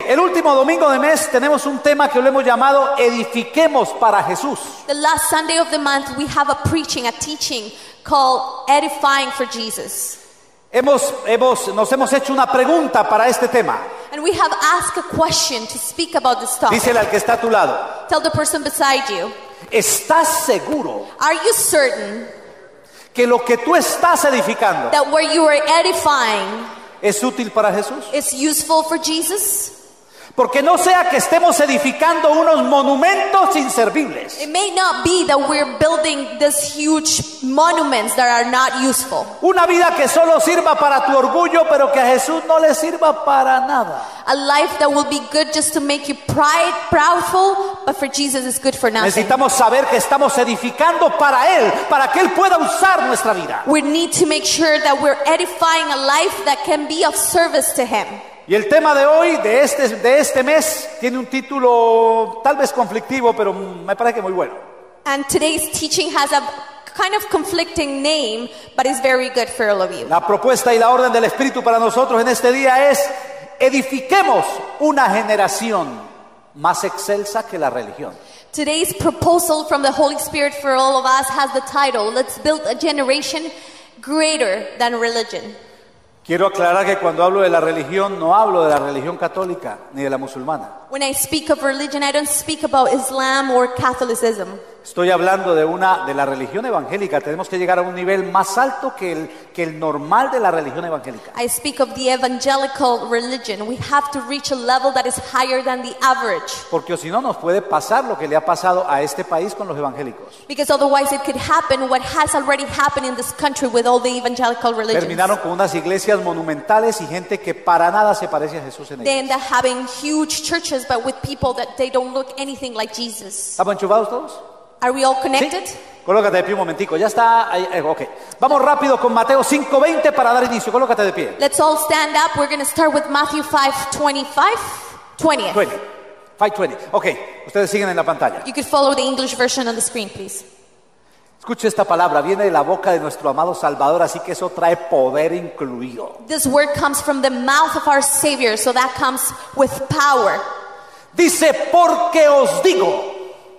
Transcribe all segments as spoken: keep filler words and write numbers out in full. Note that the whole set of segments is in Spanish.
el último domingo de mes tenemos un tema que lo hemos llamado Edifiquemos para Jesús. The last Sunday of the month we have a preaching, a teaching called Edifying for Jesus. Hemos, hemos, nos hemos hecho una pregunta para este tema. And we have asked a question to speak about this topic. Dísele al que está a tu lado. Tell the person beside you, ¿Estás seguro are you certain que lo que tú estás edificando that where you are edifying es útil para Jesús? is useful for Jesus? Porque no sea que estemos edificando unos monumentos inservibles. It may not be that we're building these huge monuments that are not useful. Una vida que solo sirva para tu orgullo, pero que a Jesús no le sirva para nada. A life that will be good just to make you pride, proudful, but for Jesus is good for nothing. Necesitamos saber que estamos edificando para Él, para que Él pueda usar nuestra vida. We need to make sure that we're edifying a life that can be of service to Him. Y el tema de hoy, de este, de este mes, tiene un título tal vez conflictivo, pero me parece que muy bueno. And today's teaching has a kind of conflicting name, but it's very good for all of you. La propuesta y la orden del Espíritu para nosotros en este día es: edifiquemos una generación más excelsa que la religión. Today's proposal from the Holy Spirit for all of us has the title, Let's Build a Generation Greater Than Religion. Quiero aclarar que cuando hablo de la religión, no hablo de la religión católica ni de la musulmana. When I speak of religion, I don't speak about Islam or Catholicism. Estoy hablando de una de la religión evangélica. Tenemos que llegar a un nivel más alto que el, que el normal de la religión evangélica. I speak of the evangelical religion. We have to reach a level that is higher than the average. Porque si no nos puede pasar lo que le ha pasado a este país con los evangélicos. Because otherwise it could happen what has already happened in this country with all the evangelical religions. Terminaron con unas iglesias monumentales y gente que para nada se parece a Jesús en They ellas. end up having huge churches, but with people that they don't look anything like Jesus. ¿Estamos enchufados todos? Are we all connected? ¿Sí? Colócate de pie un momentico. Ya está. Ahí, eh, ok. Vamos rápido con Mateo cinco veinte para dar inicio. Colócate de pie. Let's all stand up. We're going to start with Matthew five twenty-five. twentieth. veinte. cinco veinte. Ok. Ustedes siguen en la pantalla. You could follow the English version on the screen, please. Escuche esta palabra. Viene de la boca de nuestro amado Salvador, así que eso trae poder incluido. This word comes from the mouth of our Savior, so that comes with power. Dice, porque os digo.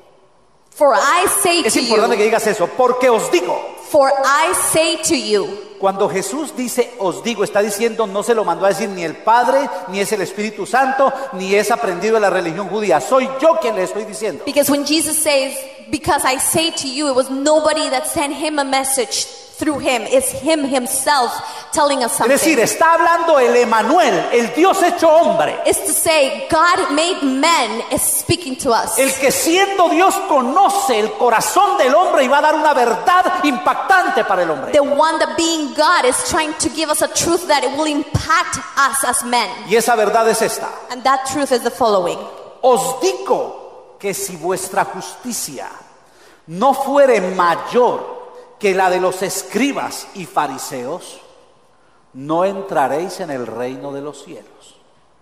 For I say Es to importante que you, digas eso. Porque os digo. for I say to you. Cuando Jesús dice os digo, está diciendo, no se lo mandó a decir ni el Padre, ni es el Espíritu Santo, ni es aprendido de la religión judía. Soy yo quien le estoy diciendo. Because when Jesus says, because I say to you, it was nobody that sent him a message through him. It's him himself telling us Es something. decir, está hablando el Emanuel, el Dios hecho hombre. It's to say, God made men is speaking to us. El que siendo Dios conoce el corazón del hombre y va a dar una verdad impactante para el hombre. The one that being God is trying to give us a truth that it will impact us as men. Y esa verdad es esta. And that truth is the following. Os digo que si vuestra justicia no fuere mayor que la de los escribas y fariseos, no entraréis en el reino de los cielos.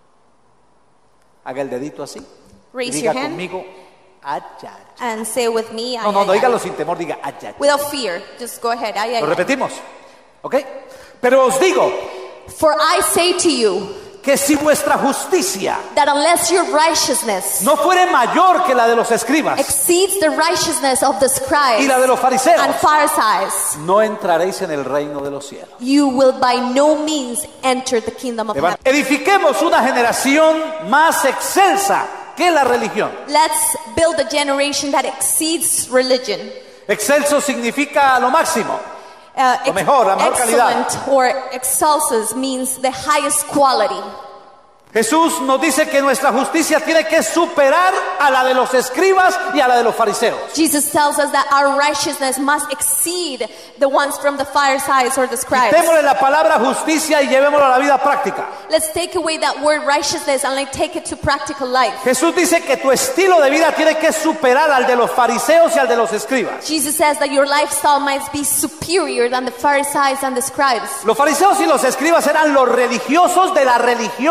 Haga el dedito así. Raise Diga your hand. conmigo, ayay. And say with me, No, ay, no, no, ay, dígalo ay. sin temor, diga ayay. Without fear. Just go ahead. Ay, ay, Lo ay. repetimos, ¿ok? Pero os digo For I say to you que si vuestra justicia that unless your righteousness no fuere mayor que la de los escribas exceeds the righteousness of the scribes y la de los fariseos, and Pharisees, no entraréis en el reino de los cielos. you will by no means enter the kingdom of heaven. Edifiquemos una generación más excelsa que la religión. Let's build a generation that exceeds religion. Excelso significa lo máximo. Uh, Lo mejor, la mejor calidad. excellent or excelsus means the highest quality. Jesús nos dice que nuestra justicia tiene que superar a la de los escribas y a la de los fariseos. Jesus tells us that our righteousness must exceed the ones from the Pharisees or the scribes. Quitémosle la palabra justicia y llevémoslo a la vida práctica. Let's take away that word righteousness and like take it to practical life. Jesús dice que tu estilo de vida tiene que superar al de los fariseos y al de los escribas. Jesus says that your lifestyle must be superior than the Pharisees and the scribes. Los fariseos y los escribas eran los religiosos de la religión constitucional.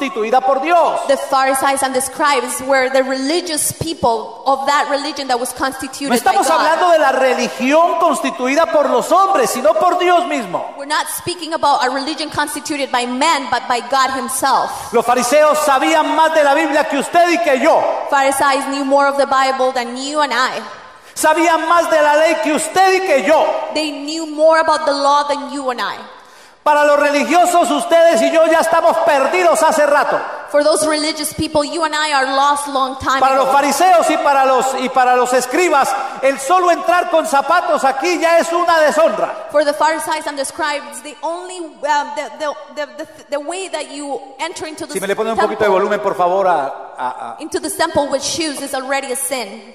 constituida por Dios. The Pharisees and the scribes were the religious people of that religion that was No constituted by estamos God. hablando de la religión constituida por los hombres, sino por Dios mismo. We're not speaking about a religion constituted by man, but by God himself. Los fariseos sabían más de la Biblia que usted y que yo. Pharisees knew more of the Bible than you and I. Sabían más de la ley que usted y que yo. They knew more about the law than you and I. Para los religiosos, ustedes y yo ya estamos perdidos hace rato. For those religious people, you and I are lost long time Para los ago. fariseos y para los y para los escribas, el solo entrar con zapatos aquí ya es una deshonra. For the Pharisees and the scribes, the only um, the, the, the, the, the way that you enter into the Si me le pone un poquito de temple, volumen, por favor, a, a- a- into the temple with shoes is already a sin.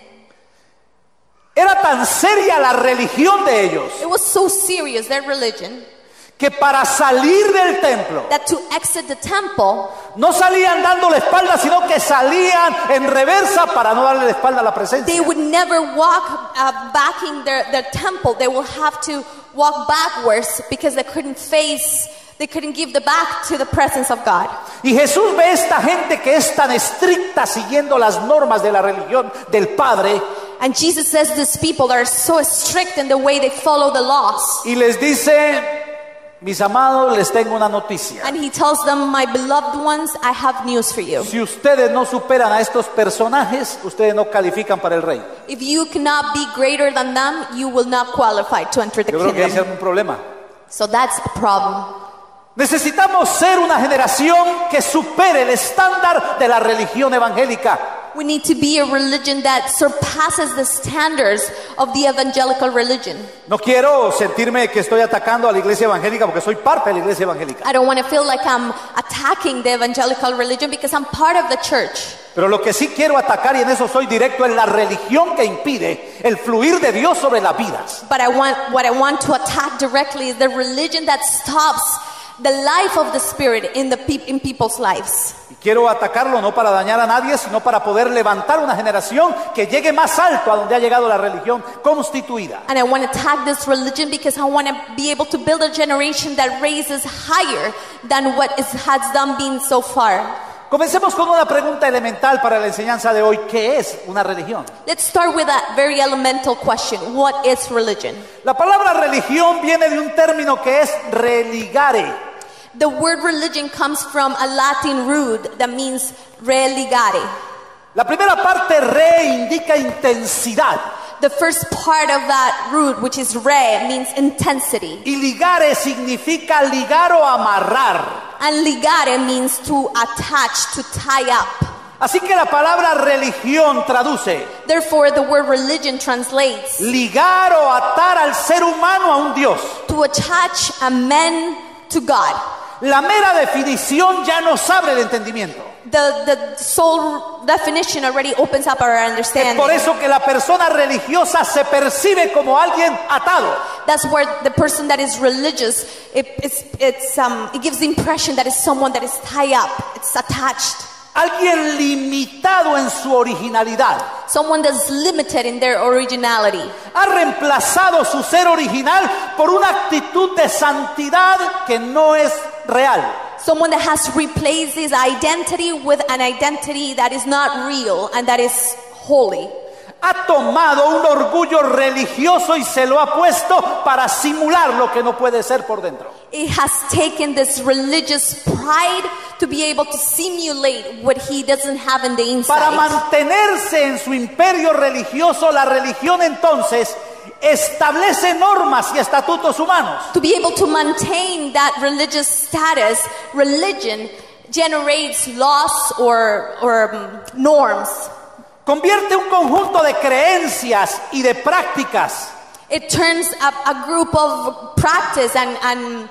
Era tan seria la religión de ellos It was so serious, their religion, que para salir del templo that to exit the temple, no salían dando la espalda, sino que salían en reversa para no darle la espalda a la presencia. they would never walk uh, backing their, their temple. They will have to walk backwards because they couldn't face, they couldn't give the back to the presence of God. Y Jesús ve esta gente que es tan estricta siguiendo las normas de la religión del Padre And Jesus says these people that are so strict in the way they follow the laws. y les dice: mis amados, les tengo una noticia. And he tells them, my beloved ones, I have news for you. Si ustedes no superan a estos personajes, ustedes no califican para el reino. If you cannot be greater than them, you will not qualify to enter the Yo creo que ese es kingdom. un problema. So that's a problem. Necesitamos ser una generación que supere el estándar de la religión evangélica. We need to be a religion that surpasses the standards of the evangelical religion. No quiero sentirme que estoy atacando a la iglesia evangélica porque soy parte de la iglesia evangélica. I don't want to feel like I'm attacking the evangelical religion because I'm part of the church. Pero lo que sí quiero atacar, y en eso soy directo, es la religión que impide el fluir de Dios sobre las vidas. But I want, what I want to attack directly is the religion that stops the life of the Spirit in the peop in people's lives. Y quiero atacarlo no para dañar a nadie, sino para poder levantar una generación que llegue más alto a donde ha llegado la religión constituida. And I want to attack this religion because I want to be able to build a generation that raises higher than what is, has done been so far. Comencemos con una pregunta elemental para la enseñanza de hoy. ¿Qué es una religión? Let's start with that very elemental question. What is religion? La palabra religión viene de un término que es religare. The word religion comes from a Latin root that means religare. La primera parte, re, indica intensidad. The first part of that root, which is re, means intensity. Y ligare significa ligar o amarrar. And ligare means to attach, to tie up. Así que la palabra religión traduce Therefore, the word religion translates ligar o atar al ser humano a un Dios. to attach a man to God. La mera definición ya nos abre el entendimiento. The, the sole definition already opens up our Es understanding. por eso que la persona religiosa se percibe como alguien atado. That's where the person that is religious, it, it's, it's, um, it gives the impression that it's someone that is tied up, it's attached. Alguien limitado en su originalidad. Someone that's limited in their originality. Ha reemplazado su ser original por una actitud de santidad que no es real. Someone that has replaced his identity with an identity that is not real and that is holy. Ha tomado un orgullo religioso y se lo ha puesto para simular lo que no puede ser por dentro. It has taken this religious pride to be able to simulate what he doesn't have in the Para inside. mantenerse en su imperio religioso, la religión entonces establece normas y estatutos humanos. To be able to maintain that religious status, religion generates laws or, or um, norms. Convierte un conjunto de creencias y de prácticas It turns up a group of practice and, and,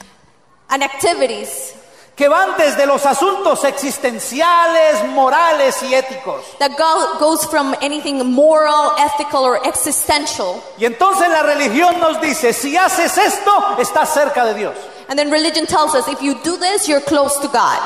and activities que van desde los asuntos existenciales, morales y éticos. that go, goes from anything moral, ethical, or existential. Y entonces la religión nos dice, si haces esto, estás cerca de Dios. And then religion tells us, if you do this, you're close to God.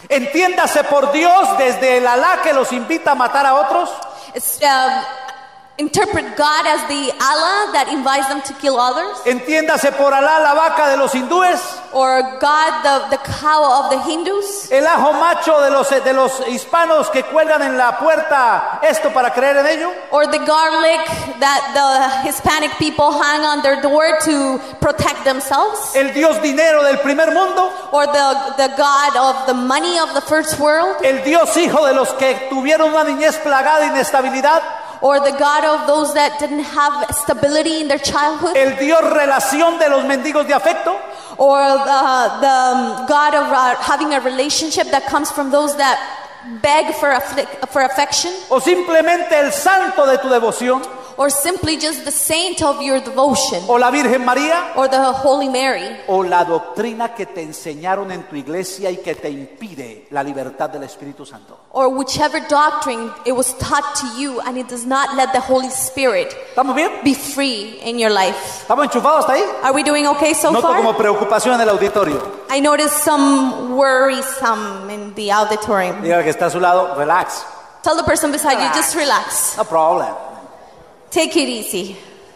Entiéndase por Dios desde el Alá que los invita a matar a otros, It's, um, interpret God as the Allah that invites them to kill others, Entiéndase por Alá la vaca de los hindúes, or God the, the cow of the Hindus, el ajo macho de los, de los hispanos que cuelgan en la puerta esto para creer en ello, or the garlic that the Hispanic people hang on their door to protect themselves, el dios dinero del primer mundo, or the, the God of the money of the first world, el dios hijo de los que tuvieron una niñez plagada de inestabilidad, or the God of those that didn't have stability in their childhood, el dios relación de los mendigos de afecto, or the, the um, God of uh, having a relationship that comes from those that beg for, afflic- for affection, o simplemente el santo de tu devoción, or simply just the saint of your devotion, o la Virgen María, or the Holy Mary, o la doctrina que te enseñaron en tu iglesia y que te impide la libertad del Espíritu Santo. or whichever doctrine it was taught to you and it does not let the Holy Spirit ¿Estamos bien? be free in your life. ¿Estamos enchufados hasta ahí? Are we doing okay so Noto como far? preocupación en el auditorio. I noticed some worrisome in the auditorium. Diga que está a su lado, relax. Tell the person beside you, just relax. No problem. Take it easy.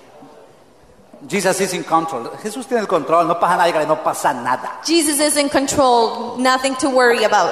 Jesus is in control. Jesús tiene el control, no pasa nada, dígale, no pasa nada. Jesus is in control, nothing to worry about.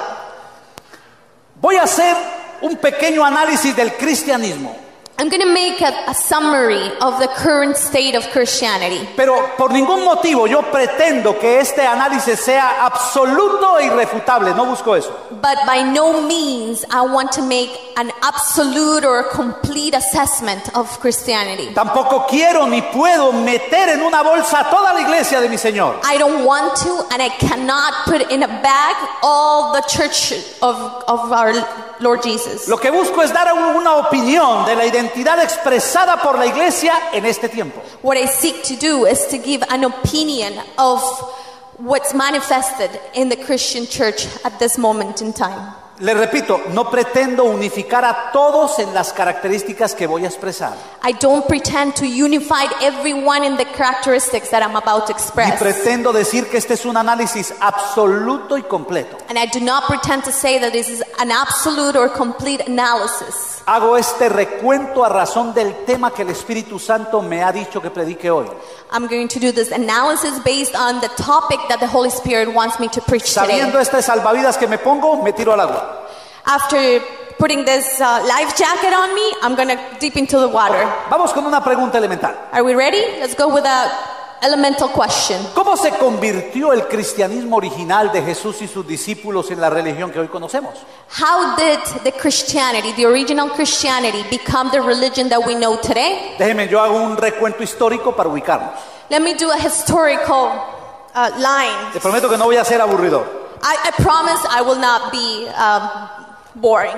Voy a hacer un pequeño análisis del cristianismo, I'm going to make a, a summary of the current state of Christianity. pero por ningún motivo yo pretendo que este análisis sea absoluto e irrefutable, no busco eso. But by no means I want to make an absolute or a complete assessment of Christianity. Tampoco quiero ni puedo meter en una bolsa a toda la iglesia de mi Señor. I don't want to and I cannot put in a bag all the church of, of our Lord Jesus. Lo que busco es dar una opinión de la identidad expresada por la iglesia en este tiempo. What I seek to do is to give an opinion of what's manifested in the Christian church at this moment in time. Le repito, no pretendo unificar a todos en las características que voy a expresar. I don't pretend to unify everyone in the characteristics that I'm about to Ni express. pretendo decir que este es un análisis absoluto y completo. And I do not pretend to say that this is an absolute or complete analysis. Hago este recuento a razón del tema que el Espíritu Santo me ha dicho que predique hoy. I'm going to do this analysis based on the topic that the Holy Spirit wants me to preach Sabiendo today. este salvavidas que me pongo, me tiro al agua. After putting this uh, life jacket on me, I'm going to dip into the water. Vamos con una pregunta elemental. Are we ready? Let's go with a elemental question. ¿Cómo se convirtió el cristianismo original de Jesús y sus discípulos en la religión que hoy conocemos? How did the Christianity, the original Christianity, become the religion that we know today? Déjeme, yo hago un recuento histórico para ubicarnos. Let me do a historical uh, line. Te prometo que no voy a ser aburridor. I, I promise I will not be um, boring.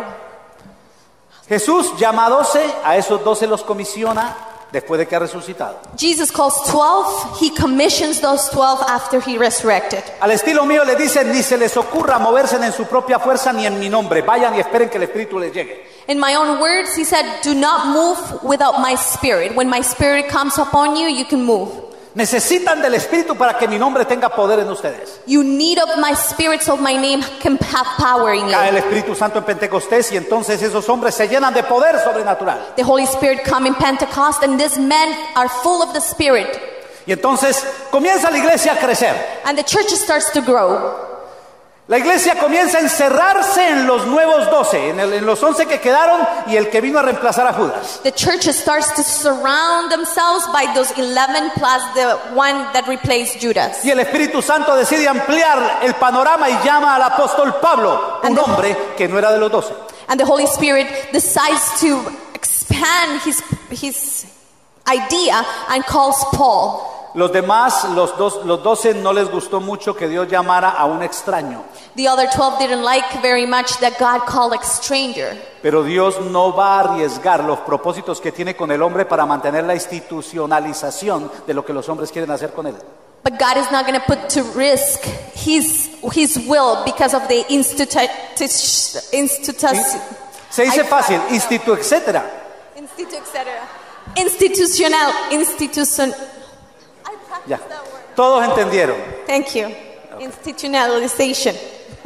Jesús llama a doce, a esos doce los comisiona después de que ha resucitado. Jesus calls twelve. He commissions those twelve after he resurrected. Al estilo mío le dice, ni se les ocurra moverse en su propia fuerza ni en mi nombre. Vayan y esperen que el Espíritu les llegue. In my own words, he said, do not move without my spirit. When my spirit comes upon you, you can move. Necesitan del Espíritu para que mi nombre tenga poder en ustedes. You need of my spirit so my name can have power in Cae el you. Espíritu Santo en Pentecostés y entonces esos hombres se llenan de poder sobrenatural. The Holy Spirit come in Pentecost and these men are full of the Spirit. Y entonces comienza la iglesia a crecer. And the church starts to grow. La iglesia comienza a encerrarse en los nuevos doce, en, el- en los once que quedaron y el que vino a reemplazar a Judas. The church starts to surround themselves by those eleven plus the one that replaced Judas. Y el Espíritu Santo decide ampliar el panorama y llama al apóstol Pablo, un And the- hombre que no era de los doce. And the Holy Spirit decides to expand his, his idea and calls Paul. Los demás, los, dos, los doce, no les gustó mucho que Dios llamara a un extraño. The other twelve didn't like very much that God called a stranger. Pero Dios no va a arriesgar los propósitos que tiene con el hombre para mantener la institucionalización de lo que los hombres quieren hacer con él. But God is not going to put to risk his, his will because of the institu- institu- Se dice I- fácil, institu, etcétera. institu- et cetera. Institutional, institution. I practiced Ya, that word. todos entendieron. Thank you. Institutionalization.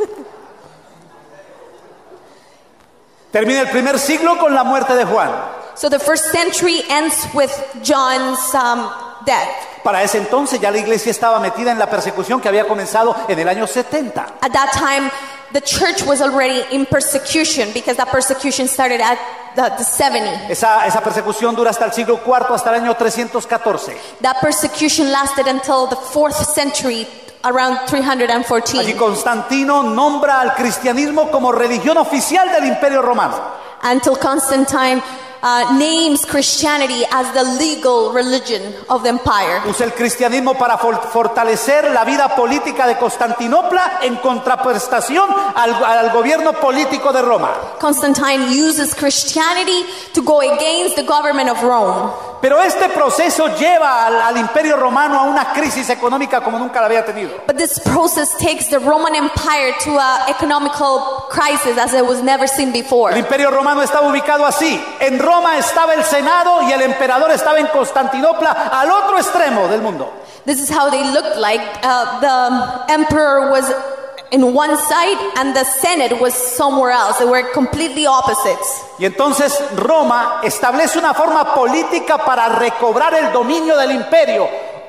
Termina el primer siglo con la muerte de Juan. So the first century ends with John's um, death. Para ese entonces ya la iglesia estaba metida en la persecución que había comenzado en el año setenta. At that time, the church was already in persecution because that persecution started at the, the seventy. Esa, esa persecución dura hasta el siglo cuarto, hasta el año trescientos catorce. That persecution lasted until the fourth century, around three hundred Allí fourteen. Constantino nombra al cristianismo como religión oficial del Imperio Romano. Until Constantine uh, names Christianity as the legal religion of the empire. Usa el cristianismo para for- fortalecer la vida política de Constantinopla en contraprestación al, al gobierno político de Roma. Constantine uses Christianity to go against the government of Rome. Pero este proceso lleva al, al Imperio Romano a una crisis económica como nunca la había tenido. But this process takes the Roman Empire to an economical crisis as it was never seen before. El Imperio Romano estaba ubicado así. En Roma estaba el Senado y el emperador estaba en Constantinopla, al otro extremo del mundo. This is how they looked like. Uh, the emperor was in one side and the Senate was somewhere else. They were completely opposites. Y entonces Roma establece una forma política para recobrar el dominio del imperio.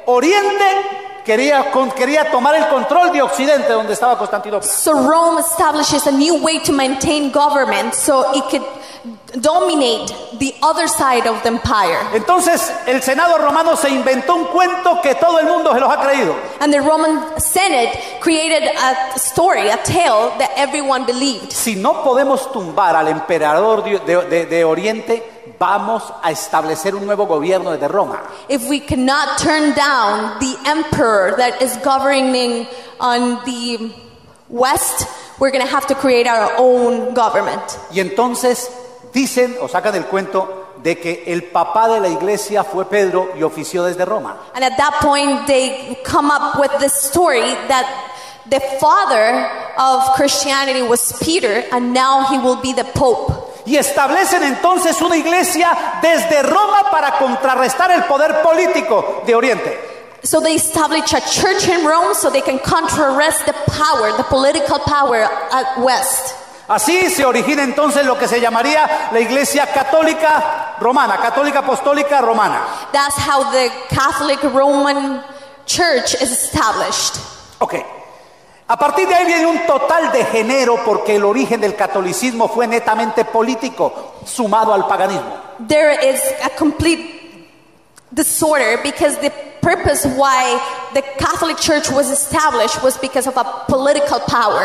Oriente quería, con, quería tomar el control de Occidente, donde estaba Constantinopla. So Rome establishes a new way to maintain government so it could dominate the other side of the empire. Entonces el Senado romano se inventó un cuento que todo el mundo se los ha creído. And the Roman Senate created a story, a tale that everyone believed. Si no podemos tumbar al emperador de, de, de, de Oriente, vamos a establecer un nuevo gobierno desde Roma. If we cannot turn down the emperor that is governing on the west, we're going to have to create our own government. Y entonces dicen o sacan el cuento de que el papá de la iglesia fue Pedro y ofició desde Roma. And at that point, they come up with this story that the father of Christianity was Peter, and now he will be the Pope. Y establecen entonces una iglesia desde Roma para contrarrestar el poder político de Oriente. So they establish a church in Rome so they can contrarrest the power, the political power at west. Así se origina entonces lo que se llamaría la iglesia católica romana, católica apostólica romana. That's how the Catholic Roman Church is established. Ok. A partir de ahí viene un total degenero porque el origen del catolicismo fue netamente político, sumado al paganismo. There is a complete disorder because the purpose why the Catholic Church was established was because of a political power.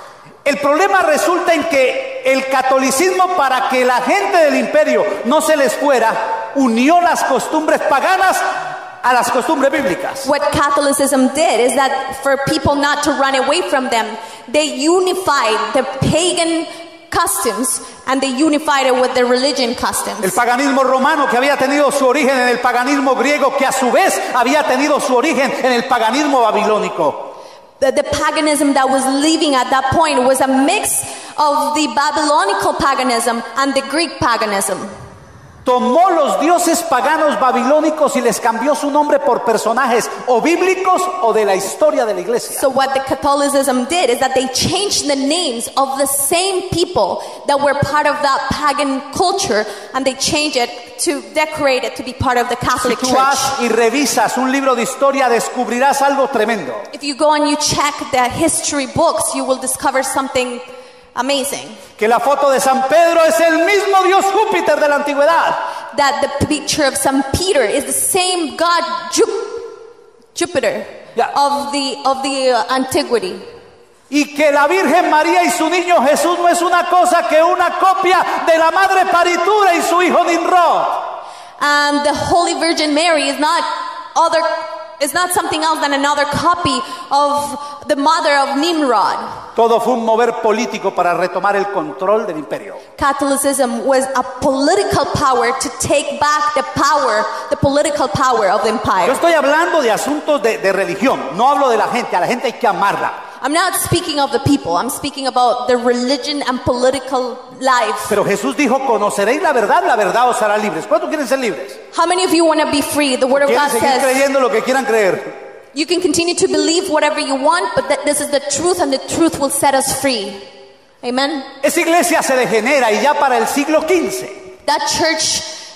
El problema resulta en que el catolicismo, para que la gente del imperio no se les fuera, unió las costumbres paganas a las costumbres bíblicas. What Catholicism did is that for people not to run away from them, they unified the pagan customs and they unified it with the religion customs. El paganismo romano, que había tenido su origen en el paganismo griego, que a su vez había tenido su origen en el paganismo babilónico. The, the paganism that was living at that point was a mix of the Babylonical paganism and the Greek paganism. Tomó los dioses paganos babilónicos y les cambió su nombre por personajes o bíblicos o de la historia de la iglesia. So what the Catholicism did is that they changed the names of the same people that were part of that pagan culture, and they changed it to decorate it to be part of the Catholic Si tú Church. vas y revisas un libro de historia, descubrirás algo tremendo. If you go and you check the history books, you will discover something amazing. Que la foto de San Pedro es el mismo dios Júpiter de la antigüedad. That the picture of Saint Peter is the same god Ju- Jupiter Yeah. of the of the uh, antiquity. Y que la Virgen María y su niño Jesús no es una cosa que una copia de la madre paritura y su hijo Nimrod. And the Holy Virgin Mary is not other is not something else than another copy of the mother of Nimrod. Todo fue un mover político para retomar el control del imperio. Catholicism was a political power to take back the power, the political power of the Yo empire. estoy hablando de asuntos de, de religión, no hablo de la gente, a la gente hay que amarla. I'm not speaking of the people. I'm speaking about the religion and political life. Pero Jesús dijo, conoceréis la verdad, la verdad os hará libres. ¿Cuántos quieren ser libres? How many of you want to be free? The Word of Quieren God seguir says creyendo lo que quieran creer. you can continue to believe whatever you want, but that this is the truth and the truth will set us free. Amen? Esa iglesia se degenera y ya para el siglo quince That church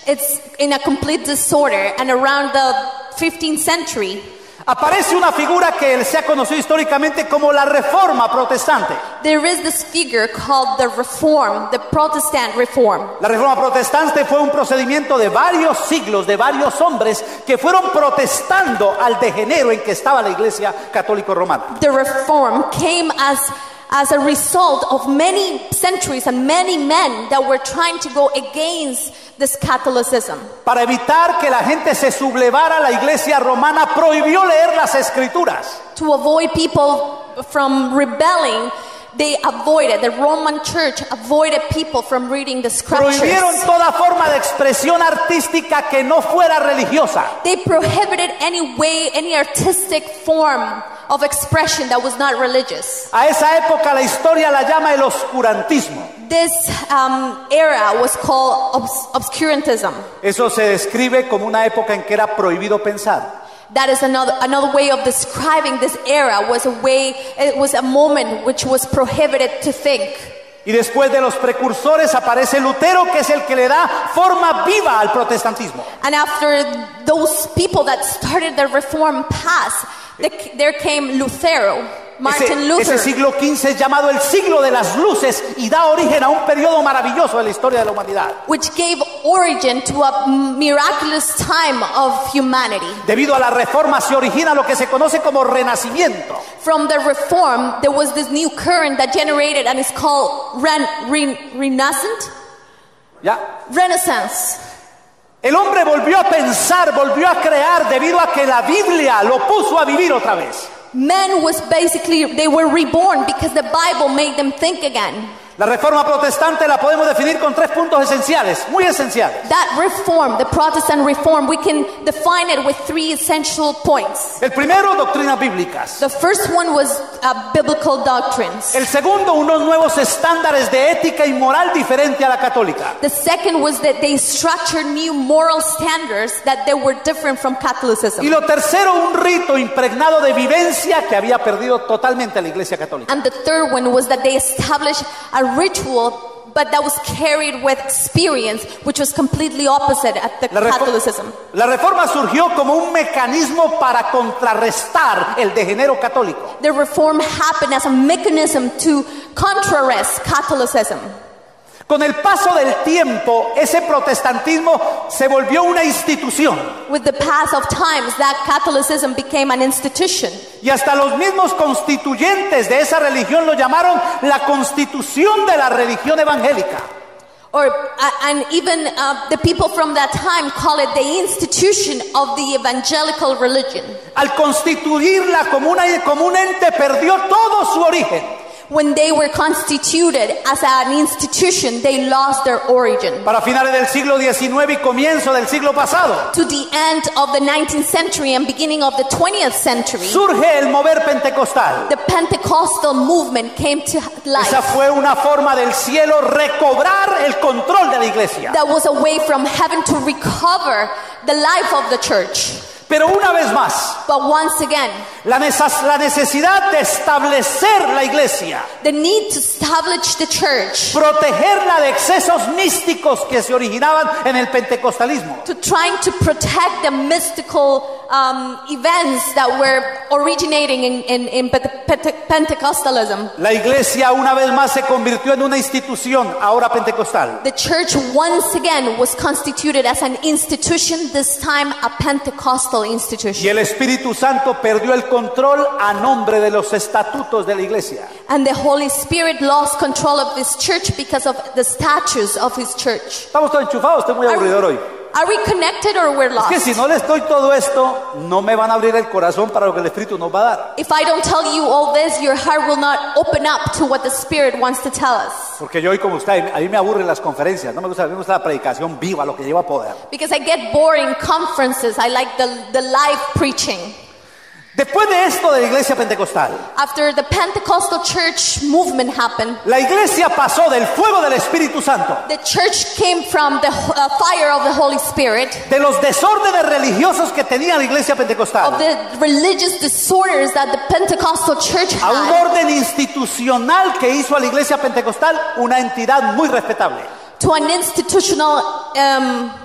it's in a complete disorder. And around the fifteenth century, aparece una figura que se ha conocido históricamente como la Reforma Protestante. there is this figure called the Reform, the Protestant Reform. La Reforma Protestante fue un procedimiento de varios siglos, de varios hombres que fueron protestando al degenero en que estaba la Iglesia Católica Romana. The Reform came as as a result of many centuries and many men that were trying to go against this Catholicism. Para evitar que la gente se sublevara, la Iglesia Romana prohibió leer las Escrituras. To avoid people from rebelling, they avoided, the Roman Church avoided people from reading the scriptures. Prohibieron toda forma de expresión artística que no fuera religiosa. They prohibited any way, any artistic form of expression that was not religious. A esa época la historia la llama el oscurantismo. This um, era was called obs- obscurantism. Eso se describe como una época en que era prohibido pensar. That is another another way of describing this era. Was a way, it was a moment which was prohibited to think. Y después de los precursores aparece Lutero, que es el que le da forma viva al protestantismo. And after those people that started the Reform path, the, there came Lutero, Martin Ese, Luther. ese siglo quince es llamado el siglo de las luces y da origen a un periodo maravilloso de la historia de la humanidad. Which gave origin to a miraculous time of humanity. Debido a la reforma se origina lo que se conoce como renacimiento. From the Reform, there was this new current that generated, and it's called ren, ren, Renaissance. ¿Ya? Renaissance. El hombre volvió a pensar, volvió a crear debido a que la Biblia lo puso a vivir otra vez. Men was basically, they were reborn because the Bible made them think again. La reforma protestante la podemos definir con tres puntos esenciales, muy esenciales. That reform, the Protestant reform, we can define it with three essential points. El primero, doctrinas bíblicas. The first one was uh, biblical doctrines. El segundo, unos nuevos estándares de ética y moral diferente a la católica. The second was that they structured new moral standards that they were different from Catholicism. Y lo tercero, un rito impregnado de vivencia que había perdido totalmente la Iglesia Católica. And the third one was that they established a ritual, but that was carried with experience, which was completely opposite at the La, refor- Catholicism. la reforma surgió como un mecanismo para contrarrestar el degenero católico. The reform happened as a mechanism to contrarrest Catholicism. Con el paso del tiempo, ese protestantismo se volvió una institución. With the pass of times, that Catholicism became an institution. Y hasta los mismos constituyentes de esa religión lo llamaron la constitución de la religión evangélica. Or, uh, and even uh, the people from that time call it the institution of the evangelical religion. Al constituirla como, una, como un ente, perdió todo su origen. When they were constituted as an institution, they lost their origin. Para finales del siglo diecinueve y comienzo del siglo pasado, To the end of the nineteenth century and beginning of the twentieth century, surge el mover pentecostal. the Pentecostal movement came to life. Esa fue una forma del cielo recobrar el control de la iglesia. That was a way from heaven to recover the life of the church. Pero una vez más, But once again, la, neces- la necesidad de establecer la iglesia, the need to establish the church, protegerla de excesos místicos que se originaban en el pentecostalismo, to trying to protect the mystical um, events that were originating in, in, in Pente- Pente- Pentecostalism. la iglesia una vez más se convirtió en una institución, ahora pentecostal. The church once again was constituted as an institution, this time a Pentecostal Y institution. el Espíritu Santo perdió el control a nombre de los estatutos de la iglesia. And the Holy Spirit lost control of this church because of the statutes of his church. Estamos todos enchufados, estoy muy Are, aburridor hoy. are we connected or we're Es lost? que si no les doy todo esto, no me van a abrir el corazón para lo que el Espíritu nos va a dar. If I don't tell you all this, your heart will not open up to what the Spirit wants to tell us. Porque yo hoy como usted, a mí me aburren las conferencias, no me gusta, a mí me gusta la predicación viva, lo que lleva poder. Because I get boring conferences. I like the, the live preaching. Después de esto de la iglesia pentecostal, After the Pentecostal church movement happened, la iglesia pasó del fuego del Espíritu Santo, the church came from the uh, fire of the Holy Spirit, de los desórdenes religiosos que tenía la iglesia of pentecostal, the religious disorders that the Pentecostal church a un had, orden institucional que hizo a la iglesia pentecostal una entidad muy respetable. to an institutional um,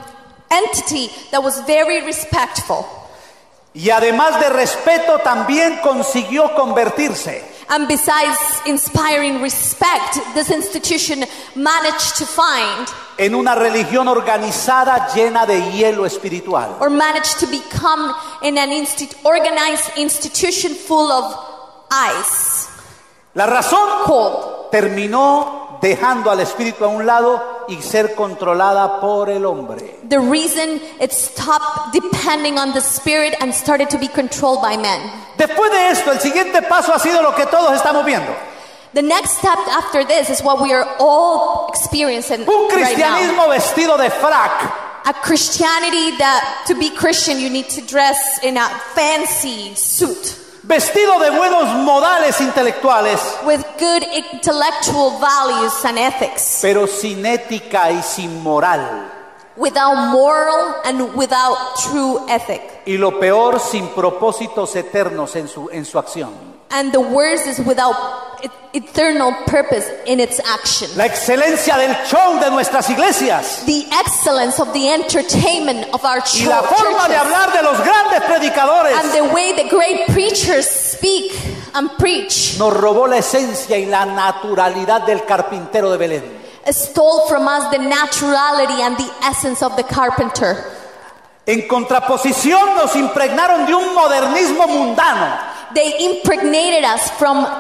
entity that was very respectful. Y además de respeto, también consiguió convertirse. And besides inspiring respect, this institution managed to find En una religión organizada llena de hielo espiritual. or managed to become in an instit- organized institution full of ice, La razón cold. terminó dejando al espíritu a un lado y ser controlada por el hombre. The reason it stopped depending on the spirit and started to be controlled by men. Después de esto, el siguiente paso ha sido lo que todos estamos viendo. The next step after this is what we are all experiencing Un right now. cristianismo vestido de frac. A Christianity that to be Christian you need to dress in a fancy suit Vestido de buenos modales intelectuales, with good intellectual values and ethics, pero sin ética y sin moral. without moral and without true ethic. Y lo peor, sin propósitos eternos en su, en su acción. And the worst is without e- eternal purpose in its action. La excelencia del show de nuestras iglesias The excellence of the entertainment of our y church, la forma de churches, hablar de los grandes predicadores and the way the great preachers speak and preach nos robó la esencia y la naturalidad del carpintero de Belén. stole from us the naturality and the essence of the carpenter. En contraposición, nos impregnaron de un modernismo mundano. They impregnated us from um,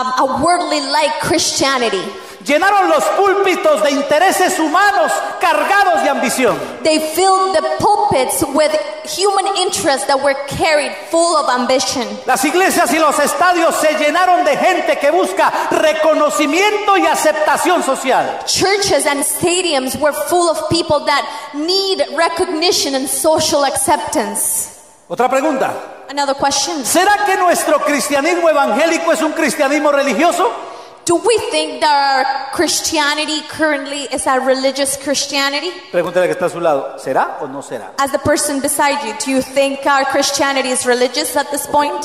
a worldly-like Christianity. Llenaron los púlpitos de intereses humanos cargados de ambición. They filled the pulpits with human interests that were carried full of ambition. Las iglesias y los estadios se llenaron de gente que busca reconocimiento y aceptación social. Churches and stadiums were full of people that need recognition and social acceptance. Otra pregunta. Another question. ¿Será que nuestro cristianismo evangélico es un cristianismo religioso? Do we think that our Christianity currently is a religious Christianity? Pregúntale que está a su lado. ¿Será o no será? As the person beside you, do you think our Christianity is religious at this point?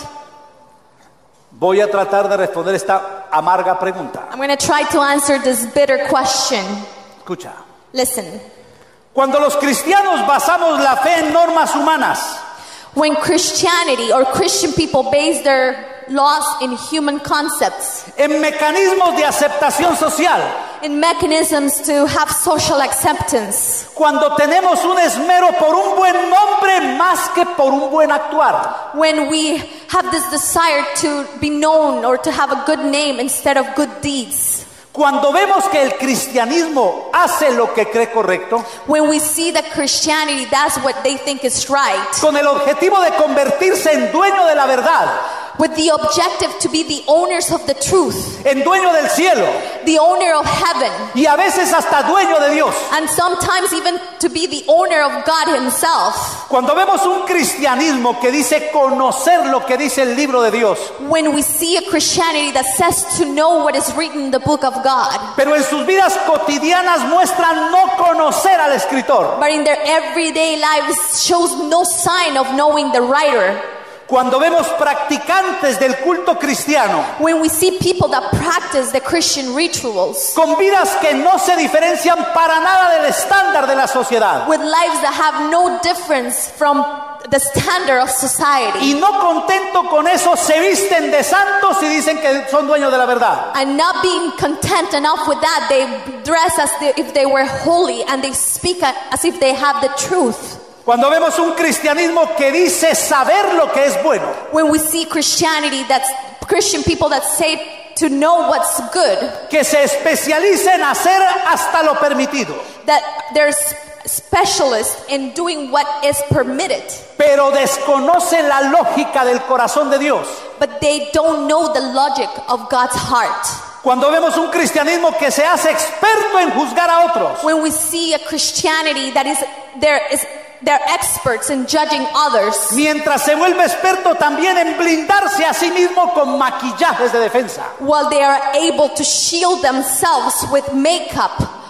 Voy a tratar de responder esta amarga pregunta. I'm going to try to answer this bitter question. Escucha. Listen. Cuando los cristianos basamos la fe en normas humanas, When Christianity or Christian people base their laws in human concepts, en mecanismos de aceptación social, in mechanisms to have social acceptance, cuando tenemos un esmero por un buen nombre más que por un buen actuar, when we have this desire to be known or to have a good name instead of good deeds, cuando vemos que el cristianismo hace lo que cree correcto, when we see that Christianity does what they think is right, con el objetivo de convertirse en dueño de la verdad, with the objective to be the owners of the truth, en dueño del cielo the owner of heaven, y a veces hasta dueño de Dios. and sometimes even to be the owner of God himself. Cuando vemos un cristianismo que dice conocer lo que dice el libro de Dios, When we see a Christianity that says to know what is written in the book of God, pero en sus vidas cotidianas muestran no conocer al escritor. but in their everyday lives shows no sign of knowing the writer. Cuando vemos practicantes del culto cristiano When we see people that practice the Christian rituals con vidas que no se diferencian para nada del estándar de la sociedad with lives that have no difference from the standard of society, y no contento con eso se visten de santos y dicen que son dueños de la verdad. and not being content enough with that, they dress as they, if they were holy, and they speak as if they have the truth. Cuando vemos un cristianismo que dice saber lo que es bueno, When we see Christianity, that's Christian people that say to know what's good, que se especializa en hacer hasta lo permitido, that there's specialists in doing what is permitted, pero desconoce la lógica del corazón de Dios. but they don't know the logic of God's heart. Cuando vemos un cristianismo que se hace experto en juzgar a otros, When we see a Christianity that is there is they're experts in judging others, mientras se vuelve experto también en blindarse a sí mismo con maquillajes de defensa. while they are able to shield themselves with makeup.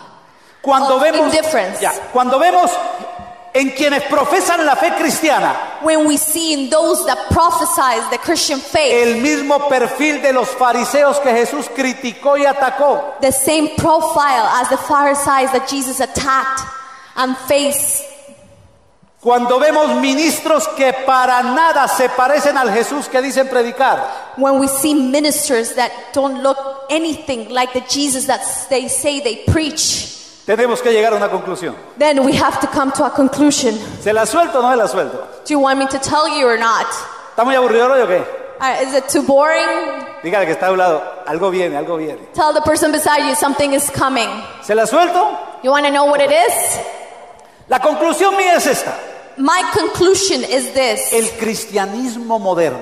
Cuando Of vemos, indifference. ya, cuando vemos en quienes profesan la fe cristiana When we see in those that prophesize the Christian faith, el mismo perfil de los fariseos que Jesús criticó y atacó, the same profile as the Pharisees that Jesus attacked and faced Cuando vemos ministros que para nada se parecen al Jesús que dicen predicar, When we see ministers that don't look anything like the Jesus that they say they preach, tenemos que llegar a una conclusión. then we have to come to a conclusion. ¿Se la suelto o no se la suelto? Do you want me to tell you or not? ¿Está muy aburrido hoy o qué? Uh, is it too boring? Dígale que está a un lado, algo viene, algo viene. Tell the person beside you something is coming. ¿Se la suelto? You want to know what it is? La conclusión mía es esta. My conclusion is this. El cristianismo moderno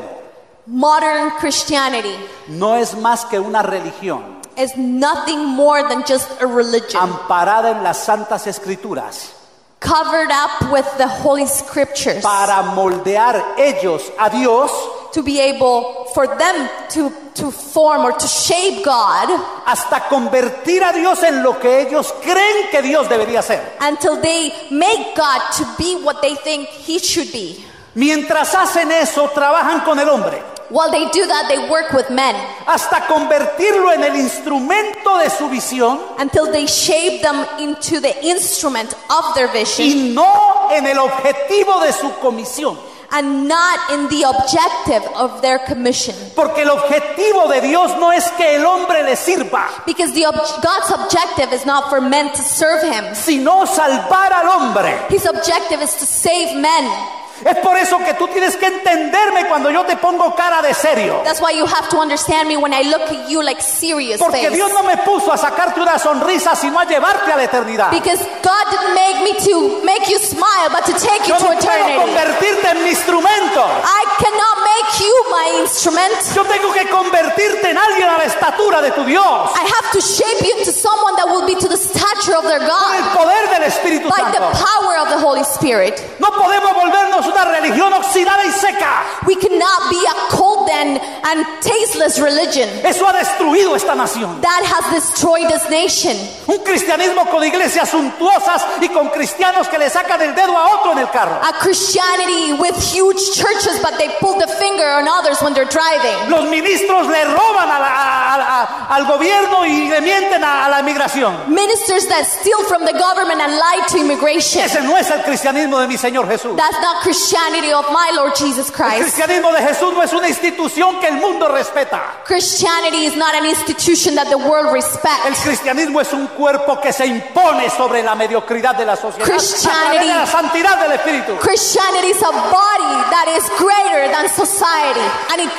Modern Christianity no es más que una religión is nothing more than just a religion amparada en las santas escrituras covered up with the Holy Scriptures para moldear ellos a Dios to be able for them to, to form or to shape God hasta convertir a Dios en lo que ellos creen que Dios debería ser. until they make God to be what they think He should be. Mientras hacen eso, trabajan con el hombre While they do that, they work with men hasta convertirlo en el instrumento de su visión until they shape them into the instrument of their vision y no en el objetivo de su comisión. and not in the objective of their commission. Porque el objetivo de Dios no es que el hombre le sirva, Because the ob- God's objective is not for men to serve Him. sino salvar al hombre. His objective is to save men. Es por eso que tú tienes que entenderme cuando yo te pongo cara de serio. That's why you have to understand me when I look at you like serious Porque face. Dios no me puso a sacarte una sonrisa, sino a llevarte a la eternidad. Because God didn't make me to make you smile, but to take you Yo to no puedo eternity. convertirte en mi instrumento. I cannot make you my instrument. Yo tengo que convertirte en alguien a la estatura de tu Dios. I have to shape you into someone that will be to the stature of their Por el God poder del Espíritu by the Santo. power of the Holy Spirit. No podemos volvernos una religión oxidada y seca. We cannot be a cold and, and tasteless religion Eso ha destruido esta nación. that has destroyed this nation. Un cristianismo con iglesias suntuosas y con cristianos que le sacan el dedo a otro en el carro. A Christianity with huge churches, but they pull the finger on others when they're driving. Los ministros le roban a la- a- a- a- al gobierno y le mienten a, a la inmigración. Ministers that steal from the government and lie to immigration. Ese no es el cristianismo de mi Señor Jesús. That's not Christianity of my Lord Jesus El Christ. cristianismo de Jesús no es una institución que el mundo respeta. Christianity is not an institution that the world El respects. cristianismo es un cuerpo que se impone sobre la mediocridad de la sociedad a través de la santidad del Espíritu. Christianity is a body that is greater than society. And it,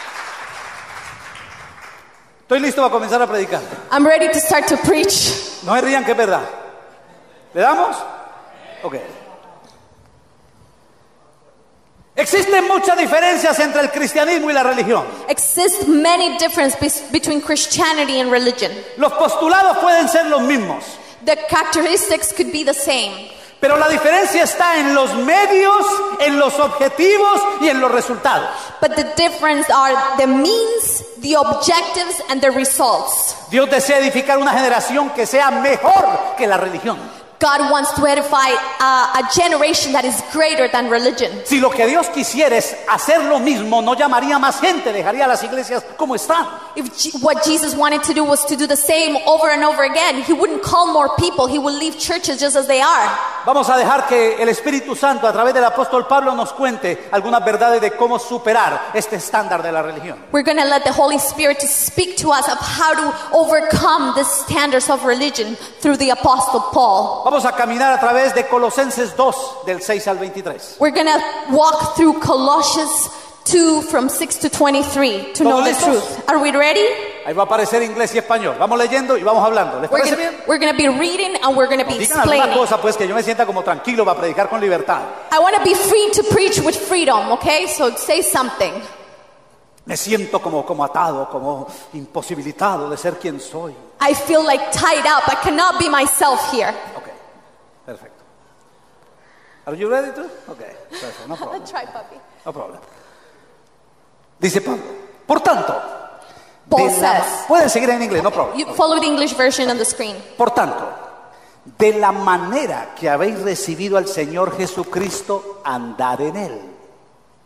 Estoy listo para comenzar a predicar. I'm ready to start to preach. No me rían que es verdad. ¿Le damos? Ok. Existen muchas diferencias entre el cristianismo y la religión. Exist many differences be- between Christianity and religion. Los postulados pueden ser los mismos, The characteristics could be the same. pero la diferencia está en los medios, en los objetivos y en los resultados. But the difference are the means, the objectives, and the results. Dios desea edificar una generación que sea mejor que la religión. God wants to edify uh, a generation that is greater than religion. Si lo que Dios quisiera es hacer lo mismo, no llamaría más gente, dejaría las iglesias como están. If G- what Jesus wanted to do was to do the same over and over again, He wouldn't call more people. He would leave churches just as they are. Vamos a dejar que el Espíritu Santo a través del apóstol Pablo nos cuente algunas verdades de cómo superar este estándar de la religión. We're going to let the Holy Spirit to speak to us of how to overcome the standards of religion through the Apostle Paul. Vamos a caminar a través de Colosenses dos, del seis al veintitrés. We're going to walk through Colossians two from six to twenty-three to know the ¿Todos listos? truth. Are we ready? Ahí va a aparecer inglés y español. Vamos leyendo y vamos hablando. ¿Les We're parece gonna, bien? we're gonna be reading and we're going to be Digan alguna explaining. cosa pues que yo me sienta como tranquilo para predicar con libertad. I want to be free to preach with freedom, okay? So say something. Me siento como, como atado, como imposibilitado de ser quien soy. I feel like tied up. I cannot be myself here. Ok, perfecto. Are you ready to? Ok, perfecto, no problem. Try, puppy. No problem. Dice Pablo, por tanto, Paul de la- says. pueden seguir en inglés, no problem. You follow the English version on the screen. Por tanto, de la manera que habéis recibido al Señor Jesucristo, andad en Él,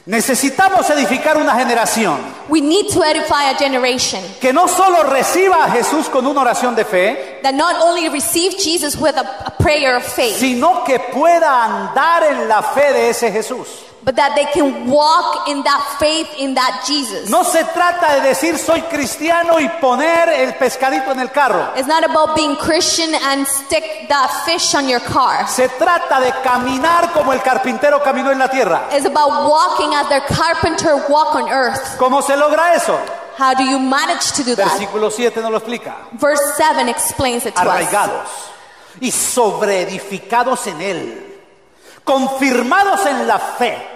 Necesitamos edificar una generación We need to edify a generation que no solo reciba a Jesús con una oración de fe, that not only receive Jesus with a, a prayer of faith, sino que pueda andar en la fe de ese Jesús. but that they can walk in that faith in that Jesus. No se trata de decir soy cristiano y poner el pescadito en el carro. It's not about being Christian and stick that fish on your car. Se trata de caminar como el carpintero caminó en la tierra. It's about walking as the carpenter walk on earth. ¿Cómo se logra eso? How do you manage to do that? Versículo siete nos lo explica. Verse seven explains it to us. Arraigados y sobreedificados en él, confirmados en la fe,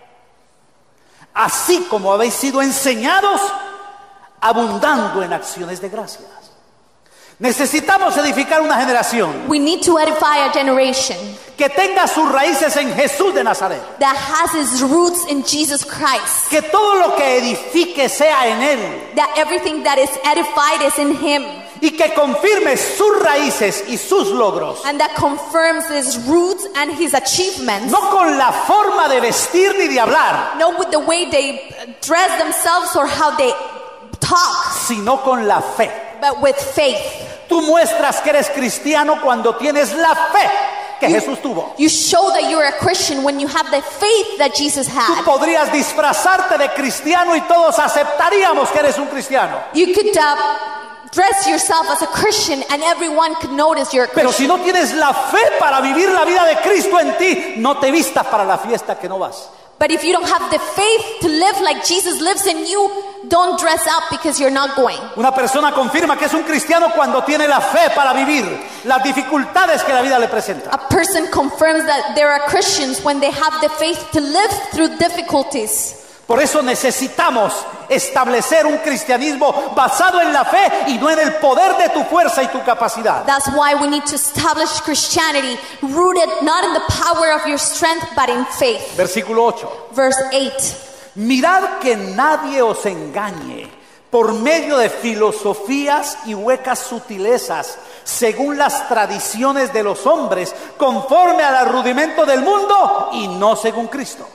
así como habéis sido enseñados, abundando en acciones de gracias. Necesitamos edificar una generación We need to edify a generation que tenga sus raíces en Jesús de Nazaret. that has its roots in Jesus Christ. Que todo lo que edifique sea en Él. That everything that is edified is in Him. Y que confirme sus raíces y sus logros. And that confirms His roots and His achievements. No con la forma de vestir ni de hablar, Not with the way they dress themselves or how they talk, sino con la fe. but with faith. Tú muestras que eres cristiano cuando tienes la fe que Jesús tuvo. You show that you're a Christian when you have the faith that Jesus Tú had. podrías disfrazarte de cristiano y todos aceptaríamos que eres un cristiano. You could uh, dress yourself as a Christian and everyone could notice you're a Pero Christian. si no tienes la fe para vivir la vida de Cristo en ti, no te vistas para la fiesta que no vas. But if you don't have the faith to live like Jesus lives in you, don't dress up because you're not going. Una persona confirma que es un cristiano cuando tiene la fe para vivir las dificultades que la vida le presenta. A person confirms that there are Christians when they have the faith to live through difficulties. Por eso necesitamos establecer un cristianismo basado en la fe y no en el poder de tu fuerza y tu capacidad. That's why we need to establish Christianity rooted not in the power of your strength but in faith. Versículo ocho. Verse eight. Mirad que nadie os engañe por medio de filosofías y huecas sutilezas, según las tradiciones de los hombres, conforme al rudimento del mundo y no según Cristo.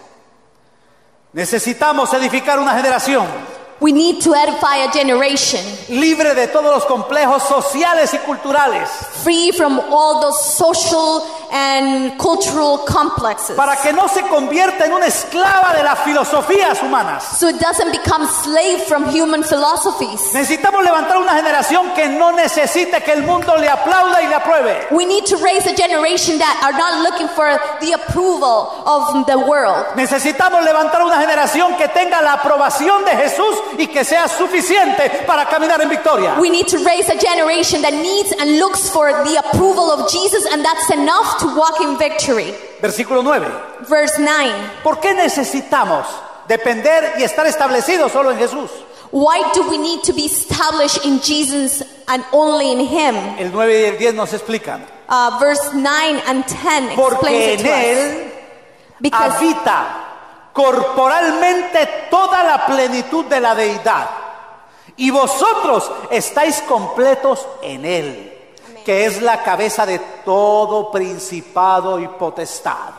Necesitamos edificar una generación We need to edify a generation libre de todos los complejos sociales y culturales, free from all those social and cultural complexes, para que no se convierta en una esclava de las filosofías humanas. so it doesn't become slave from human philosophies. Necesitamos levantar una generación que no necesite que el mundo le aplauda y le apruebe. We need to raise a generation that are not looking for the approval of the world. Necesitamos levantar una generación que tenga la aprobación de Jesús y que sea suficiente para caminar en victoria. We need to raise a generation that needs and looks for the approval of Jesus, and that's enough to walk in victory. Versículo nueve. Verse nine. ¿Por qué necesitamos depender y estar establecidos solo en Jesús? Why do we need to be established in Jesus and only in Him? El nueve y el diez nos explican. Uh, verse nine and ten Porque explains it en to us. Él Because habita corporalmente toda la plenitud de la deidad, y vosotros estáis completos en Él, que es la cabeza de todo principado y potestad.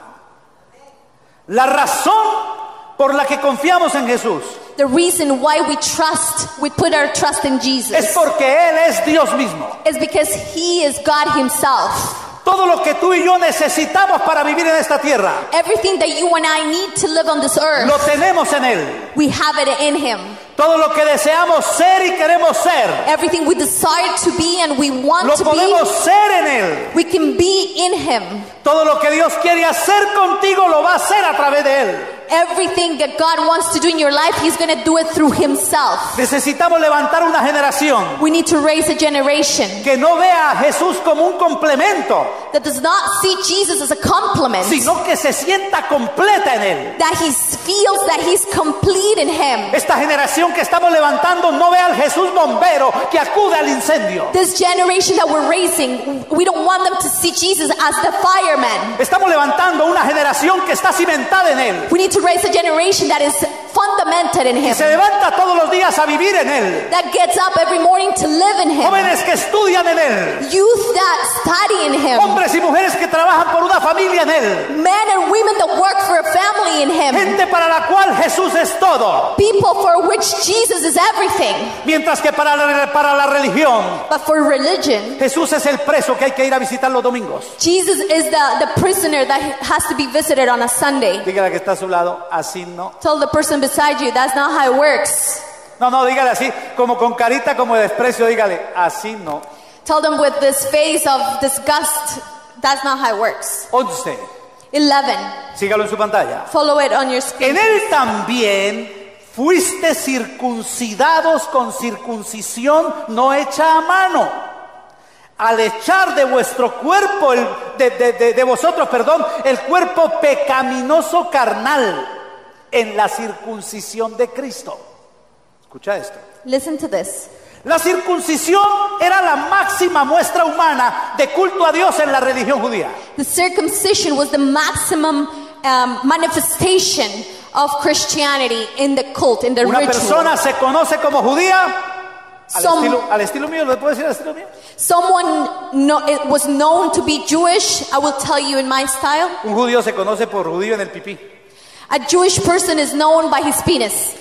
La razón por la que confiamos en Jesús the reason why we trust, we put our trust in Jesus, es porque Él es Dios mismo. is because He is God Himself. Todo lo que tú y yo necesitamos para vivir en esta tierra, Everything that you and I need to live on this lo earth, tenemos en Él. we have it in Him. Todo lo que deseamos ser y queremos ser, Everything we desire to be and we want lo to podemos be, ser en Él. we can be in Him. Todo lo que Dios quiere hacer contigo lo va a hacer a través de Él. Everything that God wants to do in your life, He's going to do it through Himself. Necesitamos levantar una generación We need to raise a generation que no vea a Jesús como un complemento, that does not see Jesus as a compliment, sino que se sienta completa en Él. that He feels that He's complete in Him. Esta generación que estamos levantando no ve al Jesús bombero que acude al incendio. This generation that we're raising, we don't want them to see Jesus as the fireman. Estamos levantando una generación que está cimentada en Él, We need to raise a generation that is fundamented in que se Him, levanta todos los días a vivir en Él. that gets up every morning to live in Him. Jóvenes que estudian en Él, Youth that study in Him. hombres y mujeres que trabajan por una familia en Él. Men and women that work for a family family in him. Gente para la cual Jesús es todo. People for which Jesus is everything. Mientras que para la, para la religión, But for religion, Jesús es el preso que hay que ir a visitar los domingos. Jesus is the, the prisoner that has to be visited on a Sunday. Dígale que está a su lado, así no. Tell the person beside you, that's not how it works. No, no, dígale así, como con carita como de desprecio, dígale, así no. Tell them with this face of disgust, that's not how it works. once. eleven. Sígalo en su pantalla. Follow it on your screen. En él también fuiste circuncidados con circuncisión no hecha a mano, al echar de vuestro cuerpo, el, de, de, de, de vosotros, perdón, el cuerpo pecaminoso carnal en la circuncisión de Cristo. Escucha esto. Listen to this. La circuncisión era la máxima muestra humana de culto a Dios en la religión judía. The circumcision was the maximum um, manifestation of Christianity in the cult, in the Una ritual. persona se conoce como judía al, Some- estilo, al estilo mío, ¿le puedo decir al estilo mío? Someone no, it was known to be Jewish, I will tell you in my style. Un judío se conoce por judío en el pipí. A Jewish person is known by his penis.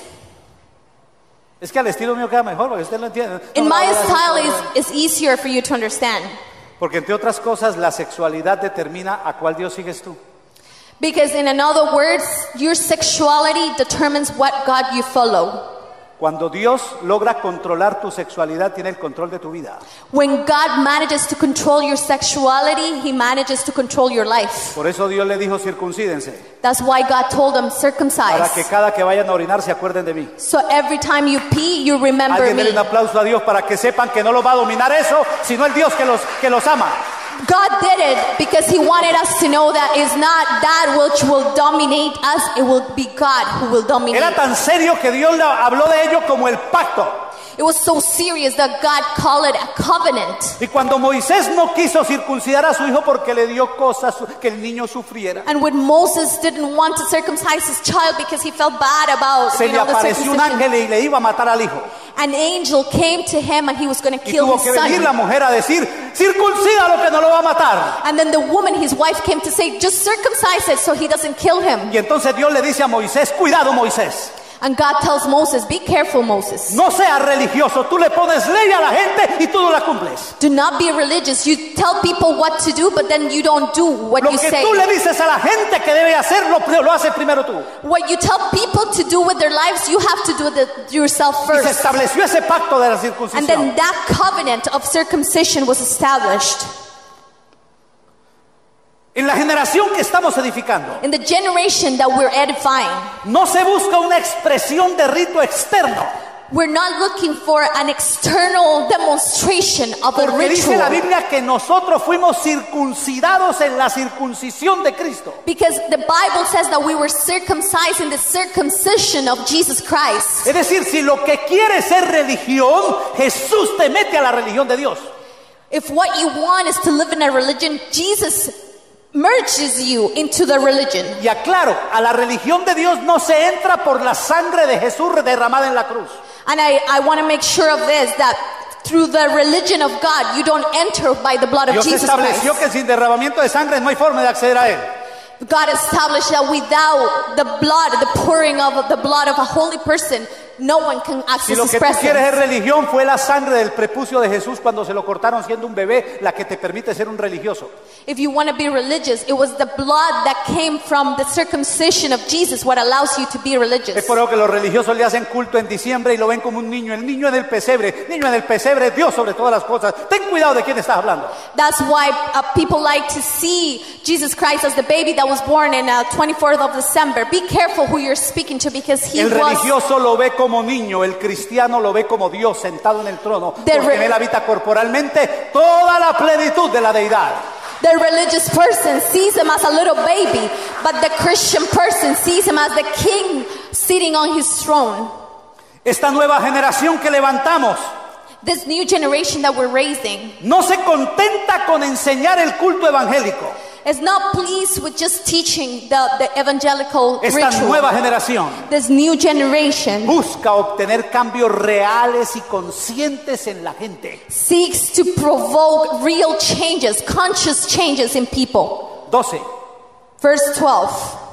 Es que al estilo mío queda mejor, porque usted lo entiende. No, In no, my no, no, style no, no. is, is easier for you to understand. Porque entre otras cosas, la sexualidad determina a cuál Dios sigues tú. Because in other words, your sexuality determines what God you follow. Cuando Dios logra controlar tu sexualidad, tiene el control de tu vida. When God manages to control your sexuality, He manages to control your life. Por eso Dios le dijo, circuncídense, That's why God told them, para que circumcise. cada que vayan a orinar se acuerden de mí. So every time you pee, you remember Alguien me. denle un aplauso a Dios para que sepan que no los va a dominar eso, sino el Dios que los, que los ama. God did it because He wanted us to know that it's not that which will dominate us, it will be God who will dominate. Era tan serio que Dios le habló de ello como el pacto. It was so serious that God called it a covenant. Y cuando Moisés no quiso circuncidar a su hijo porque le dio cosas que el niño sufriera, And when Moses didn't want to circumcise his child because he felt bad about se you le know, the apareció un circumcision, ángel y le iba a matar al hijo. an angel came to him and he was going to Y kill tuvo his que venir la son. mujer a decir, circuncídalo que no lo va a matar. And then the woman, his wife, came to say, just circumcise it so he doesn't kill him. Y entonces Dios le dice a Moisés, cuidado Moisés, And God tells Moses, be careful, Moses. no seas religioso, tú le pones ley a la gente y tú no la cumples. Do not be religious. You tell people what to do, but then you don't do what Lo you que say. tú le dices a la gente que debe hacer, lo, lo haces primero tú. What you tell people to do with their lives, you have to do it yourself Y se first. estableció ese pacto de la And circuncisión. then that covenant of circumcision was established. En la generación que estamos edificando, In the generation that we're edifying, no se busca una expresión de rito externo, we're not looking for an external demonstration of a porque dice la ritual. Biblia que nosotros fuimos circuncidados en la circuncisión de Cristo. Because the Bible says that we were circumcised in the circumcision of Jesus Christ. Es decir, si lo que quieres es religión, Jesús te mete a la religión de Dios. If what you want is to live in a religion, Jesus merges you into the religion. Y aclaro, a la religión de Dios no se entra por la sangre de Jesús derramada en la cruz. And I, I want to make sure of this, that through the religion of God, you don't enter by the blood of Dios Jesus estableció Christ. que sin derramamiento de sangre no hay forma de acceder a Él. God established that without the blood, the pouring of the blood of a holy person, no one can Si access lo His que tú quieres es presence. religión, fue la sangre del prepucio de Jesús cuando se lo cortaron siendo un bebé la que te permite ser un religioso. If you want to be religious, it was the blood that came from the circumcision of Jesus what allows you to be Es religious. por eso que los religiosos le hacen culto en diciembre y lo ven como un niño. El niño en el pesebre, niño en el pesebre, Dios sobre todas las cosas. Ten cuidado de quién estás hablando. That's why uh, people like to see Jesus Christ as the baby that was born in uh, twenty-fourth of December. Be careful who you're speaking to because he El was... religioso lo ve como niño, el cristiano lo ve como Dios sentado en el trono, The porque re- en él habita corporalmente toda la plenitud de la deidad. The religious person sees him as a little baby, but the Christian person sees him as the king sitting on his throne. Esta nueva generación que levantamos This new generation that we're raising no se contenta con enseñar el culto evangélico. is not pleased with just teaching the, the evangelical Esta ritual. nueva generación This new generation busca obtener cambios reales y conscientes en la gente. seeks to provoke real changes, conscious changes in people. doce. Verse twelve.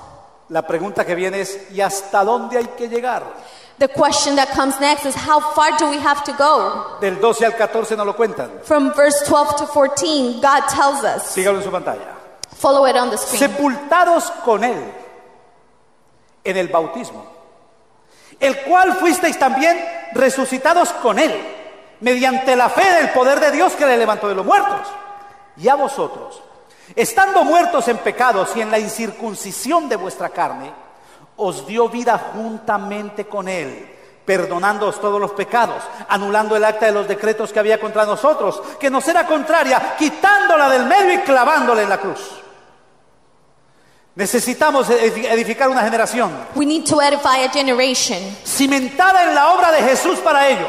La pregunta que viene es, ¿y hasta dónde hay que llegar? The question that comes next is, how far do we have to go? Del doce al catorce nos lo cuentan. From verse twelve to fourteen, God tells us. Sígalo en su pantalla. Follow it on the screen. Sepultados con Él en el bautismo, el cual fuisteis también resucitados con Él, mediante la fe del poder de Dios que le levantó de los muertos. Y a vosotros, estando muertos en pecados y en la incircuncisión de vuestra carne, os dio vida juntamente con Él, perdonándoos todos los pecados, anulando el acta de los decretos que había contra nosotros, que nos era contraria, quitándola del medio y clavándola en la cruz. Necesitamos edificar una generación We need to edify a generation cimentada en la obra de Jesús para ellos.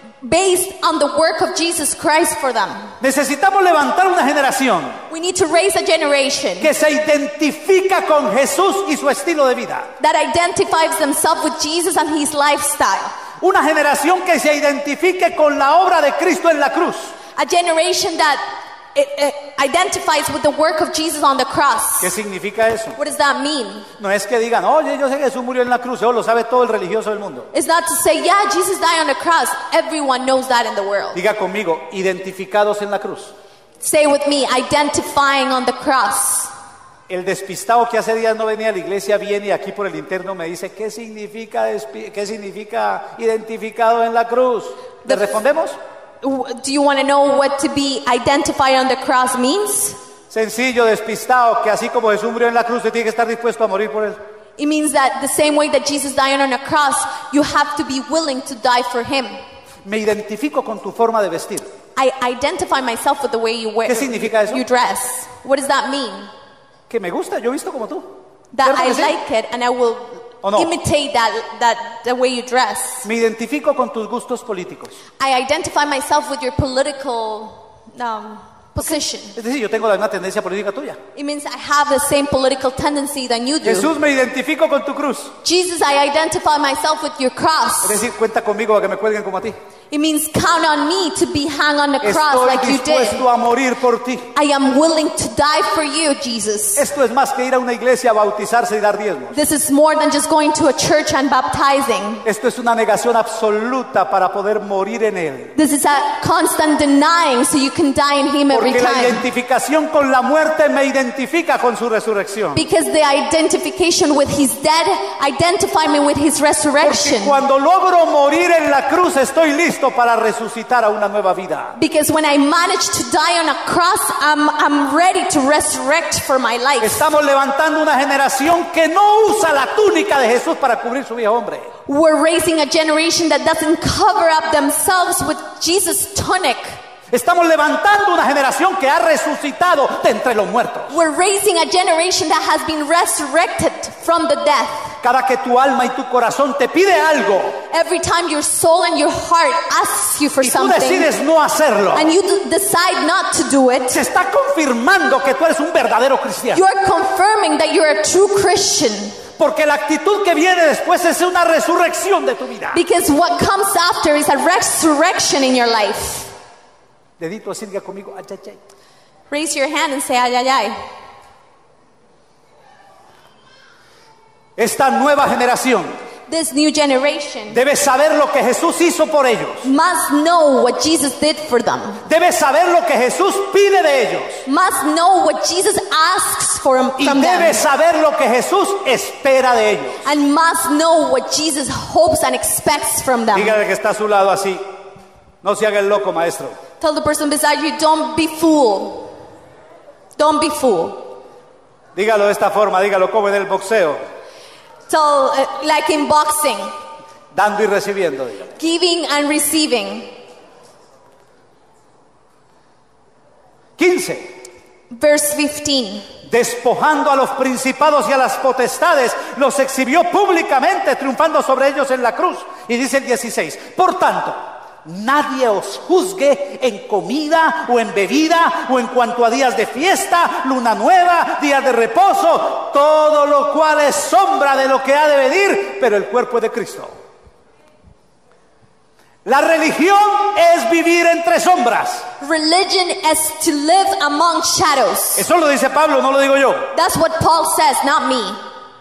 based on the work of Jesus Christ for them. Necesitamos levantar una generación We need to raise a generation que se identifica con Jesús y su estilo de vida. that identifies themselves with Jesus and his lifestyle. Una generación que se identifique con la obra de Cristo en la cruz. A generation that it, it identifies with the work of Jesus on the cross. ¿Qué significa eso? What does that mean? No es que digan, oye, yo sé que Jesús murió en la cruz, eso lo sabe todo el religioso del mundo. It's not to say, yeah, Jesus died on the cross. Everyone knows that in the world. Diga conmigo, identificados en la cruz. Say with me, identifying on the cross. El despistado que hace días no venía a la iglesia viene y aquí por el interno me dice, ¿qué significa, despi- qué significa identificado en la cruz? ¿Le respondemos? Do you want to know what to be identified on the cross means? Sencillo, despistado, que así como Jesús murió en la cruz, usted tiene que estar dispuesto a morir por él. It means that the same way that Jesus died on a cross, you have to be willing to die for him. Me identifico con tu forma de vestir. I identify myself with the way you wear, ¿Qué significa eso? you dress. What does that mean? Que me gusta, yo he visto como tú. That ¿Cierto I que sí? like it and I will ¿O no? imitate that, that the way you dress. Me identifico con tus gustos políticos. I identify myself with your political um, position. Es decir, yo tengo la misma tendencia política tuya. It means I have the same political tendency than you do. Jesús, me identifico con tu cruz. Jesus, I identify myself with your Es cross. decir, cuenta conmigo a que me cuelguen como a ti. It means count on me to be hung on the cross Estoy like you did. dispuesto a morir por ti. I am willing to die for you, Jesus. Esto es más que ir a una iglesia a bautizarse y dar diezmos. This is more than just going to a church and baptizing. Esto es una negación absoluta para poder morir en Él. This is a constant denying so you can die in Him every Porque la time. identificación con la muerte me identifica con su resurrección. Because the identification with His death identify me with His Porque resurrection. cuando logro morir en la cruz estoy listo para resucitar a una nueva vida. Because when I manage to die on a cross, I'm, I'm ready to resurrect for my life. Estamos levantando una generación que no usa la túnica de Jesús para cubrir su viejo hombre. We're raising a generation that doesn't cover up themselves with Jesus' tunic. Estamos levantando una generación que ha resucitado de entre los muertos. We're raising a generation that has been resurrected from the death. Cada que tu alma y tu corazón te pide algo Every time your soul and your heart asks you for y tú something decides no hacerlo, and you d- decide not to do it, se está confirmando que tú eres un verdadero cristiano. you're confirming that you're a true Christian. Porque la actitud que viene después es una resurrección de tu vida. Because what comes after is a resurrection in your life. Dedito así, diga conmigo, ay, ay, ay. Raise your hand and say, ay, ay, ay. Esta nueva generación This new generation debe saber lo que Jesús hizo por ellos. must know what Jesus did for them. Debe saber lo que Jesús pide de ellos. Must know what Jesus asks for them, Y from debe them. saber lo que Jesús espera de ellos. And must know what Jesus hopes and expects from them. Dígale que está a su lado así. No se haga el loco, maestro. Tell the person beside you, don't be fooled. Don't be fooled. Dígalo de esta forma, dígalo como en el boxeo. Tell, uh, like in boxing, Dando y recibiendo, dígale. giving and receiving. quince. Verse fifteen. Despojando a los principados y a las potestades, los exhibió públicamente, triunfando sobre ellos en la cruz. Y dice el dieciséis, por tanto, nadie os juzgue en comida o en bebida o en cuanto a días de fiesta, luna nueva, días de reposo, todo lo cual es sombra de lo que ha de venir, pero el cuerpo es de Cristo. La religión es vivir entre sombras. Religion is to live among shadows. Eso lo dice Pablo, no lo digo yo. That's what Paul says, not me.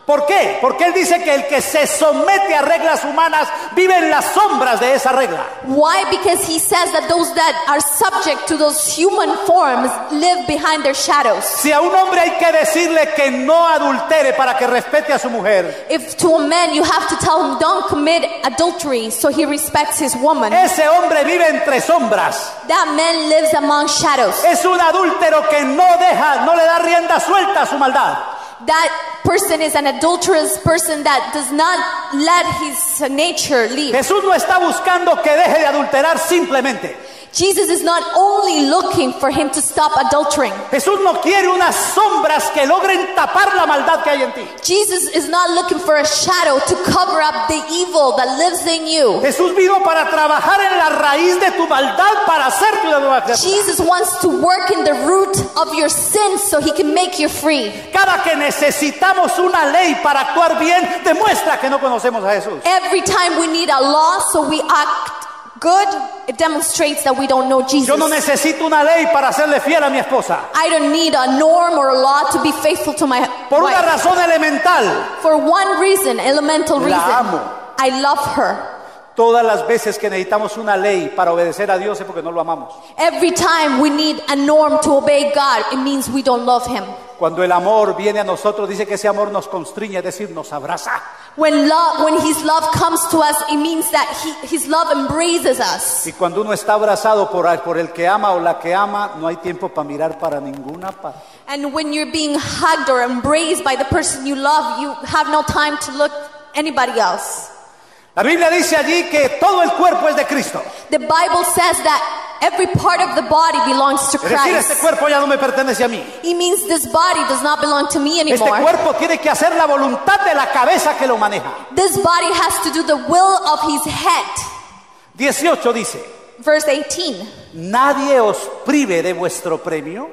¿Por qué? Porque él dice que el que se somete a reglas humanas vive en las sombras de esa regla. Why? Because he says that those that are subject to those human forms live behind their shadows. Si a un hombre hay que decirle que no adultere para que respete a su mujer, If to a man you have to tell him don't commit adultery so he respects his woman, ese hombre vive entre sombras. that man lives among shadows. Es un adúltero que no deja, no le da rienda suelta a su maldad. That person is an adulterous person that does not let his nature leave. Jesús no está buscando que deje de adulterar simplemente. Jesus is not only looking for him to stop adultering. Jesús no quiere unas sombras que logren tapar la maldad que hay en ti. Jesus is not looking for a shadow to cover up the evil that lives in you. Jesús vino para trabajar en la raíz de tu maldad para hacerte una nueva criatura. Jesus wants to work in the root of your sins so he can make you free. Cada que necesitamos una ley para actuar bien, demuestra que no conocemos a Jesús. Every time we need a law so we act good, it demonstrates that we don't know Jesus. Yo no necesito una ley para serle fiel a mi esposa. I don't need a norm or a law to be faithful to my Por una wife. razón elemental. For one reason, elemental La reason. amo. I love her. Todas las veces que necesitamos una ley para obedecer a Dios es porque no lo amamos. Every time we need a norm to obey God, it means we don't love him. Cuando el amor viene a nosotros, dice que ese amor nos constriñe, es decir, nos abraza. When love, when his love comes to us, it means that he, his love embraces us. Y cuando uno está abrazado por, por el que ama o la que ama, no hay tiempo para mirar para ninguna parte. And when you're being hugged or embraced by the person you love, you have no time to look anybody else. La Biblia dice allí que todo el cuerpo es de Cristo. The Bible says that every part of the body belongs to Es decir, este Christ. cuerpo ya no me pertenece a mí. It means this body does not belong to me Este anymore. cuerpo tiene que hacer la voluntad de la cabeza que lo maneja. This body has to do the will of his head. dieciocho dice, Verse eighteen. nadie os prive de vuestro premio,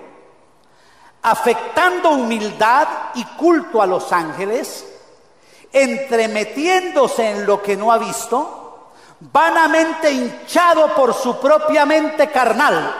afectando humildad y culto a los ángeles, entremetiéndose en lo que no ha visto, vanamente hinchado por su propia mente carnal.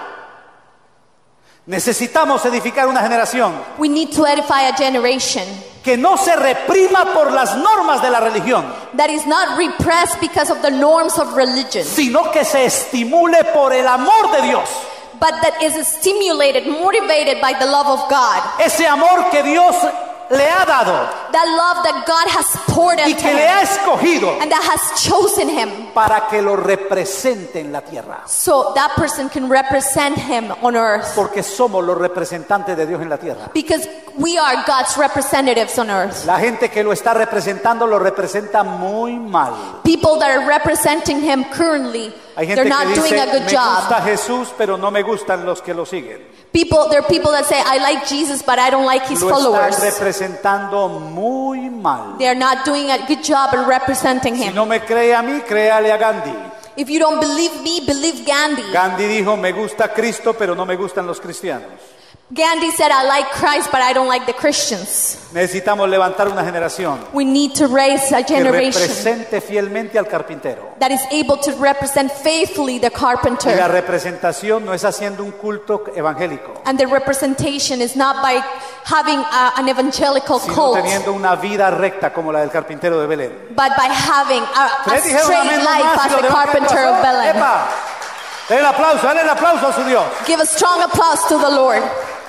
Necesitamos edificar una generación We need to edify a generation que no se reprima por las normas de la religión, that is not repressed because of the norms of religion, sino que se estimule por el amor de Dios. but that is stimulated, motivated by the love of God. Ese amor que Dios le ha dado That love that God has poured y into que le ha him escogido and that has chosen him para que lo represente en la tierra. so that person can represent him on earth. Porque somos los representantes de Dios en la tierra. Because we are God's representatives on earth. La gente que lo está representando lo representa muy mal. People that are representing him currently, Hay they're gente que not doing dice, a good me job. gusta Jesús, pero no me gustan los que lo siguen. People, there are people that say, I like Jesus, but I don't like his Lo están followers. representando muy mal. They are not doing a good job in representing Si him. no me cree a mí, créale a Gandhi. If you don't believe me, believe Gandhi. Gandhi dijo, me gusta Cristo, pero no me gustan los cristianos. Gandhi said, I like Christ, but I don't like the Christians. Necesitamos levantar una generación We need to raise a que generation represente fielmente al carpintero. that is able to represent faithfully the Y la carpenter. representación no es haciendo un culto evangélico, And the representation is not by having a, an evangelical sino cult, teniendo una vida recta como la del carpintero de Belén. but by having a, a Tres dijeron straight amén life nomás y as los the demás carpenter ¿qué of pasó? Bethlehem. ¡Epa! Denle el aplauso, denle el aplauso a su Dios. Give a strong applause to the Lord.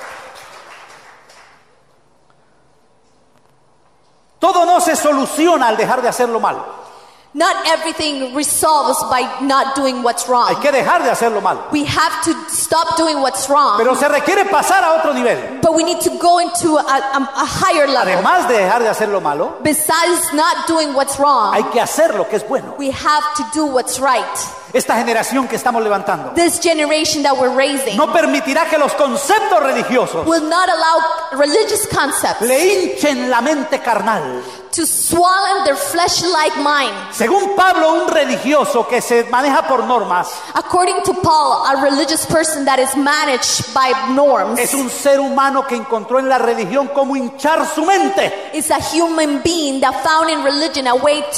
Todo no se soluciona al dejar de hacerlo mal. Not everything resolves by not doing what's Hay wrong. que dejar de hacerlo mal. We have to stop doing what's wrong, Pero se requiere pasar a otro nivel. but we need to go into a, a, a higher level. Además de dejar de hacer lo malo, Besides not doing what's wrong, hay que hacer lo que es bueno. we have to do what's right. Esta generación que estamos levantando This generation that we're raising no permitirá que los conceptos religiosos will not allow religious concepts le hinchen la mente carnal. to swallow their flesh-like mind. Según Pablo, un religioso que se maneja por normas According to Paul, a religious person that is managed by norms es un ser humano que encontró en la religión cómo hinchar su mente. is a human being that found in religion a way to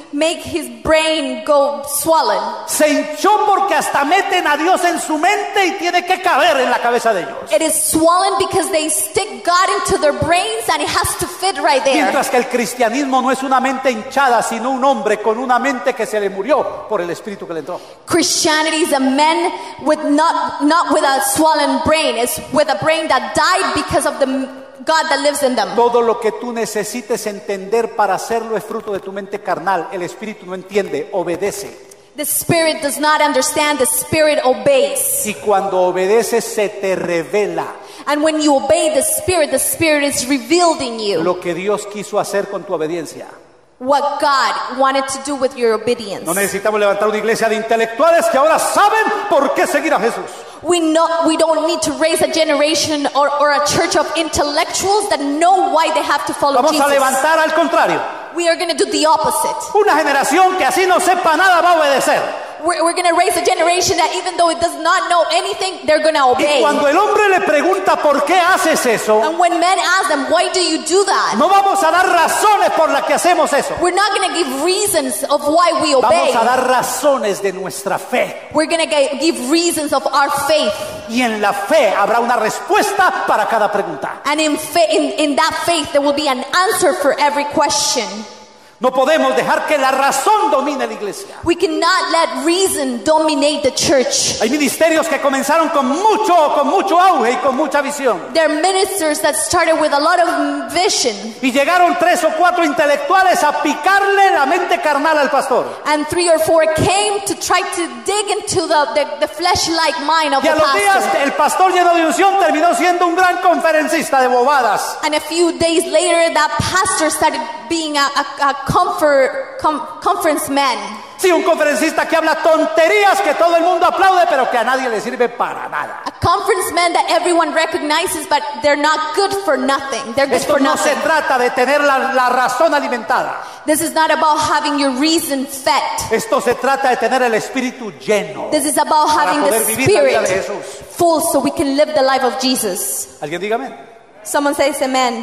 make his brain go swollen. Se hinchó porque hasta meten a Dios en su mente y tiene que caber en la cabeza de ellos. It is swollen because they stick God into their brains and it has to fit right there. Mientras que el cristianismo no es una mente hinchada, sino un hombre con una mente que se le murió por el espíritu que le entró. Christianity is a man with not not with a swollen brain. It's with a brain that died because of the God that lives in them. Todo lo que tú necesites entender para hacerlo es fruto de tu mente carnal. El espíritu no entiende, obedece. The spirit does not understand, the spirit obeys. Y cuando obedeces se te revela And when you obey the spirit, the spirit is revealed in you. lo que Dios quiso hacer con tu obediencia. What God wanted to do with your obedience. No necesitamos levantar una iglesia de intelectuales que ahora saben por qué seguir a Jesús. We know we don't need to raise a generation or, or a church of intellectuals that know why they have to follow Vamos Jesus. a levantar al contrario. We are going to do the opposite. Una generación que así no sepa nada va a obedecer. We're, we're going to raise a generation that even though it does not know anything, they're going to Y obey. cuando el hombre le pregunta por qué haces eso, And when men ask them, why do you do that? no vamos a dar razones por las que hacemos eso. We're not going to give reasons of why we obey. Vamos a dar razones de nuestra fe. We're going to give reasons of our faith. Y en la fe habrá una respuesta para cada pregunta. And in, fa- in, in that faith, there will be an answer for every question. No podemos dejar que la razón domine la iglesia. We cannot let reason dominate the church. Hay ministerios que comenzaron con mucho, con mucho auge y con mucha visión. There are ministers that started with a lot of vision. Y llegaron tres o cuatro intelectuales a picarle la mente carnal al pastor. And three or four came to try to dig into the, the, the flesh-like mind of Y the a los días pastor. el pastor lleno de unción terminó siendo un gran conferencista de bobadas. And a few days later, that pastor started being a, a, a comfort, com, conference man. Sí, un conferencista que habla tonterías que todo el mundo aplaude, pero que a nadie le sirve para nada. A conference man that everyone recognizes, but they're not good for nothing. They're good Esto for no nothing. se trata de tener la, la razón alimentada. This is not about having your reason fed. Esto se trata de tener el espíritu lleno. This is about Para having poder the vivir la vida de spirit Jesús. full so we can live the life of Jesus. ¿Alguien diga amén? Someone says amen.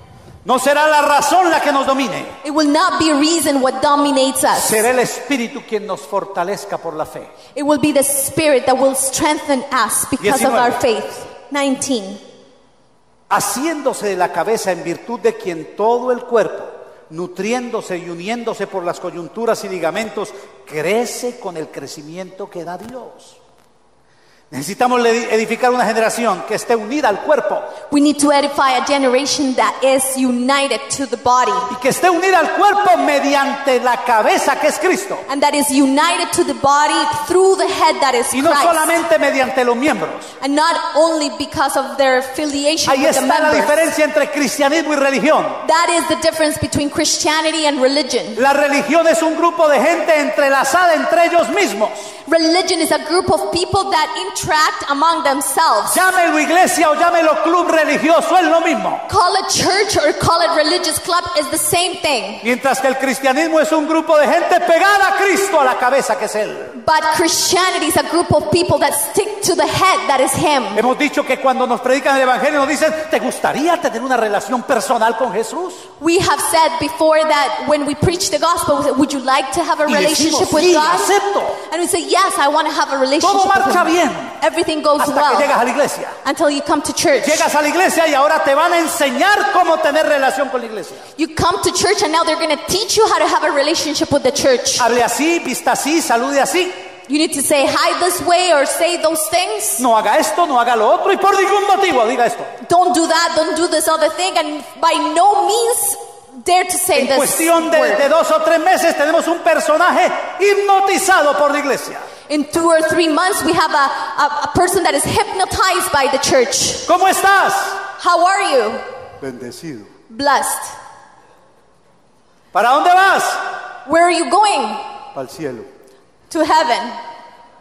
No será la razón la que nos domine. It will not be reason what dominates us. Será el espíritu quien nos fortalezca por la fe. It will be the spirit that will strengthen us because of our faith. nineteen. Haciéndose de la cabeza en virtud de quien todo el cuerpo, nutriéndose y uniéndose por las coyunturas y ligamentos, crece con el crecimiento que da Dios. Necesitamos edificar una generación que esté unida al cuerpo We need to edify a generation that is united to the body y que esté unida al cuerpo mediante la cabeza que es Cristo and that is united to the body through the head that is y no Christ. solamente mediante los miembros. And not only because of their affiliation Ahí with the está la members. diferencia entre cristianismo y religión. That is the difference between Christianity and religion. La religión es un grupo de gente entrelazada entre ellos mismos. Religion is a group of people that interact among themselves. Llámelo iglesia o llámelo club religioso, es lo mismo. Call it church or call it religious club is the same thing. Mientras que el cristianismo es un grupo de gente pegada a Cristo, a la cabeza que es Él. But Christianity is a group of people that stick to the head that is Him. Hemos dicho que cuando nos predican el evangelio nos dicen, ¿te gustaría tener una relación personal con Jesús? We have said before that when we preach the gospel, we say, would you like to have a Y relationship decimos, with sí, God? acepto. And we say, yes, I want to have a relationship Todo with marcha Him. bien Everything goes hasta que well llegas a la iglesia. until you come to church. Llegas a la iglesia y ahora te van a enseñar cómo tener relación con la iglesia. You come to church and now they're going to teach you how to have a relationship with the church. Hable así, vista así, salude así. You need to say hi this way or say those things. No haga esto, no haga lo otro y por ningún motivo diga esto. Don't do that, don't do this other thing, and by no means dare to say En this cuestión de, word. de dos o tres meses tenemos un personaje hipnotizado por la iglesia. In two or three months, we have a, a, a person that is hypnotized by the church. ¿Cómo estás? How are you? Bendecido. Blessed. ¿Para dónde vas? Where are you going? Al cielo. To heaven.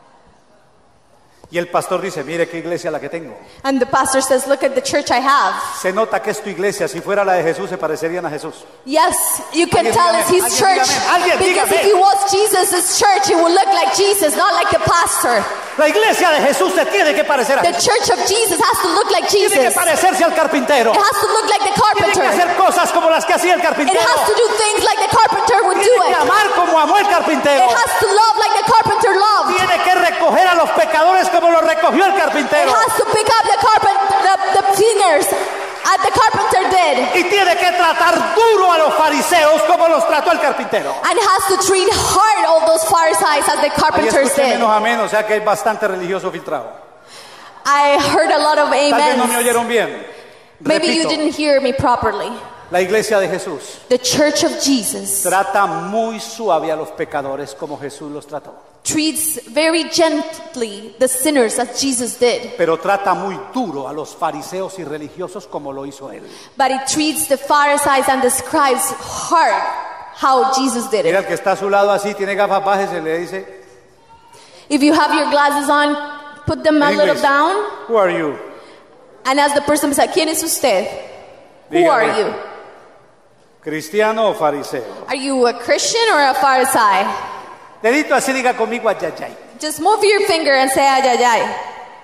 Y el pastor dice, mire qué iglesia la que tengo. And the pastor says, look at the church I have. Se nota que es tu iglesia. Si fuera la de Jesús, se parecerían a Jesús. Yes, you can Alguien tell dígame, it's his alguien church. dígame, alguien Because dígame. if he was Jesus' church, it would look like Jesus, not like the pastor. La iglesia de Jesús se tiene que parecer a The Jesús. church of Jesus has to look like Tiene que Jesus. It parecerse al carpintero. has to look like the Tiene que carpenter. hacer cosas como las que hacía el It carpintero. has to do things like the carpenter would do tiene que it. amar como amó el carpintero. It has to love like the carpenter loved. Tiene que recoger a los pecadores como lo recogió el It carpintero. has to pick up the carpet, the, the sinners, as the carpenter did. Y tiene que tratar duro a los fariseos como los trató el carpintero. And has to treat hard all those Pharisees as the Ahí carpenters escuché did. menos amén, o sea que hay bastante religioso filtrado. I heard a lot of Tal vez no me amens. oyeron bien. Maybe you Repito, didn't hear me properly. la iglesia de Jesús The Church of Jesus trata muy suave a los pecadores como Jesús los trató. treats very gently the sinners as Jesus did. Pero trata muy duro a los fariseos y religiosos como lo hizo él. But it treats the Pharisees and the scribes hard how Jesus did Mira, it. el que está a su lado así, tiene gafas bajas, se le dice, If you have your glasses on, put them a en little inglés, down who are you? and ask the person beside, ¿quién es usted? Who Dígame. are you? ¿Cristiano o fariseo? Are you a Christian or a Pharisee? Dedito así, diga conmigo, ayayay. Just move your finger and say, ay, ay, ay.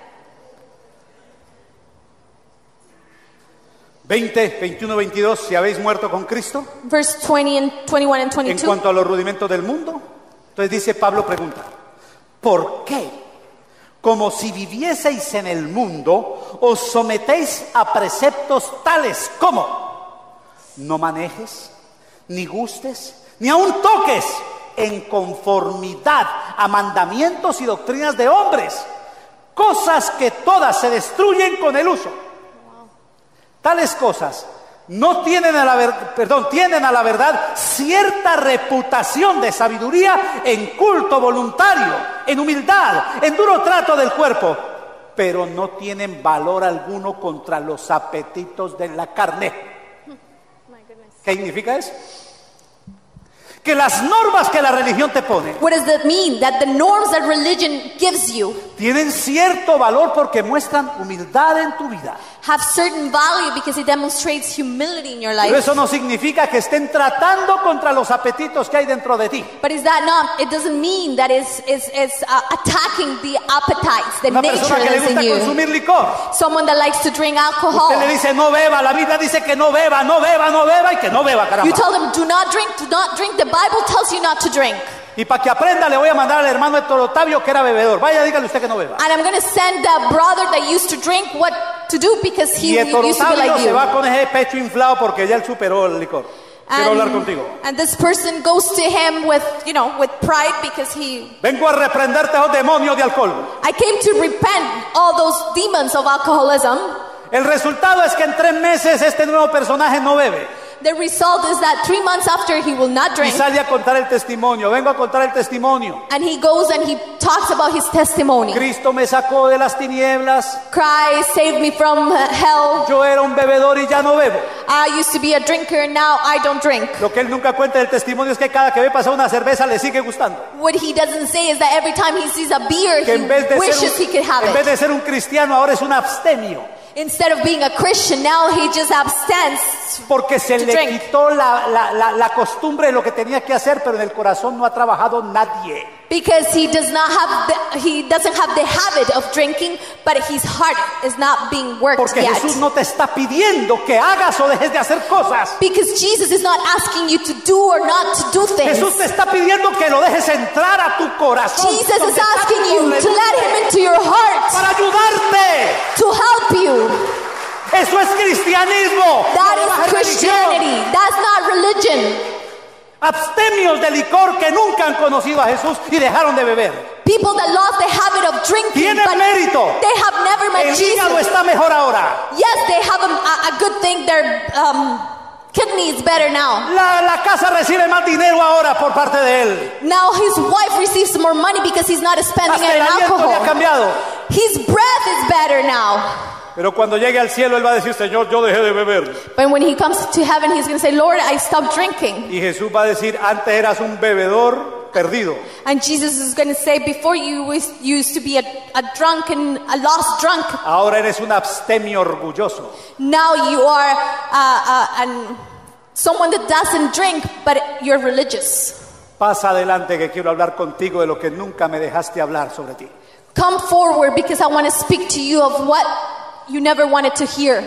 veinte, veintiuno, veintidós, si habéis muerto con Cristo, Verse twenty and twenty-one and en twenty-two. cuanto a los rudimentos del mundo. Entonces dice Pablo, pregunta, ¿por qué? Como si vivieseis en el mundo, os sometéis a preceptos tales como no manejes, ni gustes, ni aun toques en conformidad a mandamientos y doctrinas de hombres, cosas que todas se destruyen con el uso. Tales cosas no tienen a la ver- perdón, tienen a la verdad cierta reputación de sabiduría en culto voluntario, en humildad, en duro trato del cuerpo, pero no tienen valor alguno contra los apetitos de la carne. ¿Qué significa eso? Que las normas que la religión te pone What does that mean? That the norms that religion gives you tienen cierto valor porque muestran humildad en tu vida. have certain value because it demonstrates humility in your Pero life. eso no significa que estén tratando contra los apetitos que hay dentro de ti. But is that not, it doesn't mean that it's, it's, it's uh, attacking the appetites, the Una nature persona que le that's in gusta you. consumir licor, Someone that likes to drink alcohol. usted le dice no beba, la Biblia dice que no beba, no beba, no beba y que no beba, You caramba. tell them, do not drink, do not drink. The Bible tells you not to drink. Y para que aprenda le voy a mandar al hermano Héctor Octavio que era bebedor. Vaya, dígale usted que no beba. And I'm going to send the brother that used to drink what to do because he Y Héctor used to be Octavio like se you. va con ese pecho inflado porque ya él superó el licor. Quiero hablar contigo. and this person goes to him with, you know, with pride because he, Vengo a reprenderte, oh demonio de alcohol. I came to repent all those demons of alcoholism. El resultado es que en tres meses este nuevo personaje no bebe. The result is that three months after he will not Y drink. sale a contar el testimonio. Vengo a contar el testimonio. And he goes and he talks about his testimony. Cristo me sacó de las tinieblas. Christ saved me from hell. Yo era un bebedor y ya no bebo. I used to be a drinker and now I don't drink. Lo que él nunca cuenta del testimonio es que cada que ve pasar una cerveza le sigue gustando. What he doesn't say is that every time he sees a beer, Que en vez he de wishes ser he could un, have en vez it. de ser un cristiano ahora es un abstemio. Instead of being a Christian, now he just abstains. Porque se To le drink. quitó la, la, la, la costumbre de lo que tenía que hacer, pero en el corazón no ha trabajado nadie. Because he does not have the, he doesn't have the habit of drinking, but his heart is not being worked Porque yet. Jesús no te está pidiendo que hagas o dejes de hacer cosas. Because Jesus is not asking you to do or not to do things. Jesús te está pidiendo que lo dejes entrar a tu corazón. Jesus donde is está asking tu you to aleluya, let him into your heart, para ayudarte. to help you. Eso es cristianismo. That no is es religión. Christianity. That's not religion. Abstemios de licor que nunca han conocido a Jesús y dejaron de beber. People that lost the habit of drinking, Tienen but mérito. they have never met El hígado Jesus. está mejor ahora. Yes, they have a, a, a good thing. Their um, kidney is better now. La, la casa recibe más dinero ahora por parte de él. Now his wife receives more money because he's not spending Hasta it el in aliento le ha alcohol. cambiado. His breath is better now. Pero cuando llegue al cielo, él va a decir, Señor, yo dejé de beber. But when he comes to heaven, he's going to say, Lord, I stopped drinking. Y Jesús va a decir, antes eras un bebedor perdido. And Jesus is going to say, before you was, you used to be a, a drunken, a lost drunk. Ahora eres un abstemio orgulloso. Now you are uh, uh, an, someone that doesn't drink, but you're religious. Pasa adelante que quiero hablar contigo de lo que nunca me dejaste hablar sobre ti. Come forward because I want to speak to you of what you never wanted to hear.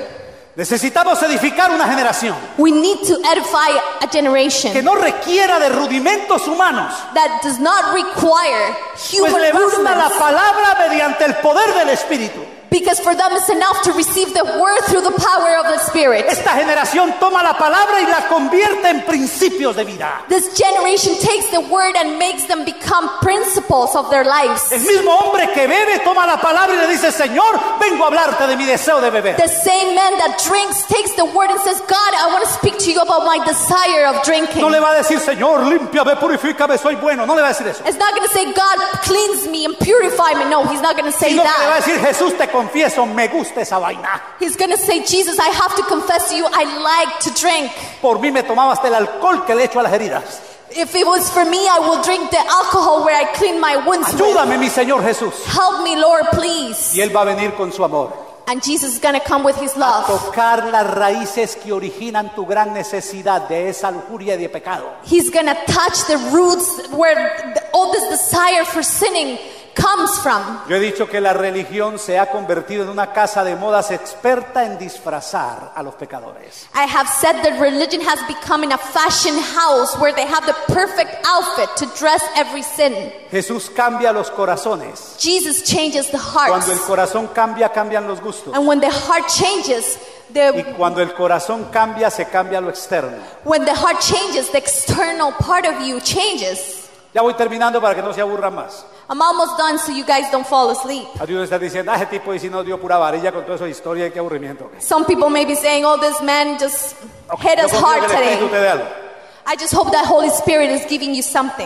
Necesitamos edificar una generación We need to edify a generation que no requiera de rudimentos humanos, that does not require pues human le basta la rudiments. palabra mediante el poder del Espíritu. Because for them it's enough to receive the word through the power of the Spirit. Esta generación toma la palabra y la convierte en principios de vida. This generation takes the word and makes them become principles of their lives. El mismo hombre que bebe toma la palabra y le dice, Señor, vengo a hablarte de mi deseo de beber. The same man that drinks takes the word and says, God, I want to speak to you about my desire of drinking. No le va a decir, Señor, límpiame, purifícame, soy bueno. No le va a decir eso. It's not going to say, God, cleanse me and purify me. No, he's not going to say Sino que le va a that. decir, Jesús, te confieso, me gusta esa vaina. He's going to say, Jesus, I have to confess to you, I like to drink. Por mí me tomaba hasta el alcohol que le echo a las heridas. If it was for me, I will drink the alcohol where I clean my wounds with. Ayúdame, mi Señor Jesús. Help me, Lord, please. Y Él va a venir con su amor. And Jesus is going to come with his A love. tocar las raíces que originan tu gran necesidad de esa lujuria y de pecado. He's going to touch the roots where the, all this desire for sinning comes from. Yo he dicho que la religión se ha convertido en una casa de modas experta en disfrazar a los pecadores. I have said that religion has become in a fashion house where they have the perfect outfit to dress every sin. Jesús cambia los corazones. Jesus changes the Cuando el hearts. corazón cambia, cambian los gustos. And when the heart changes, Y the, cuando el corazón cambia, se cambia lo externo. when the heart changes, the external part of you changes. Ya voy terminando para que no se aburran más. I'm almost done so you guys don't fall asleep. Algunos están diciendo, ah, ese tipo dice no dio pura varilla con toda esa historia y qué aburrimiento. Some people may be saying, oh, this man just hit Yo us confío hard que el Espíritu te today. dé algo. I just hope that Holy Spirit is giving you something.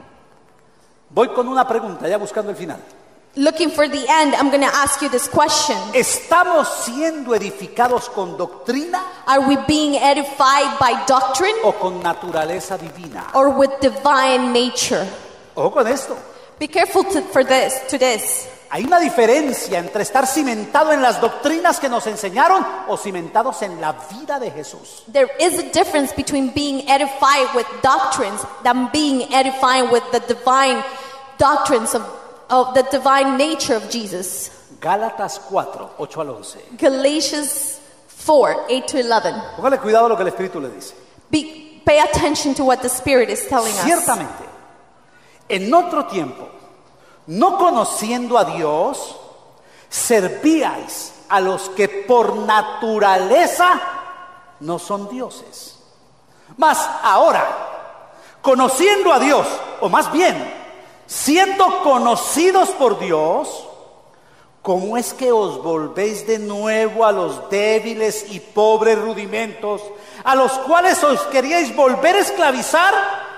Voy con una pregunta, ya buscando el final. Looking for the end, I'm going to ask you this question. ¿Estamos siendo edificados con doctrina Are we being edified by doctrine o con naturaleza divina? or with divine nature? Ojo con esto. Be careful to, for this, to this. Hay una diferencia entre estar cimentado en las doctrinas que nos enseñaron o cimentados en la vida de Jesús. There is a difference between being edified with doctrines than being edified with the divine doctrines of, of the divine nature of Jesus. Gálatas cuatro, ocho al once. Galatians four, eight to eleven. Póngale cuidado a lo que el Espíritu le dice. Be, pay attention to what the Spirit is telling us. Ciertamente, en otro tiempo, no conociendo a Dios, servíais a los que por naturaleza no son dioses. Mas ahora, conociendo a Dios, o más bien, siendo conocidos por Dios, ¿cómo es que os volvéis de nuevo a los débiles y pobres rudimentos a los cuales os queríais volver a esclavizar?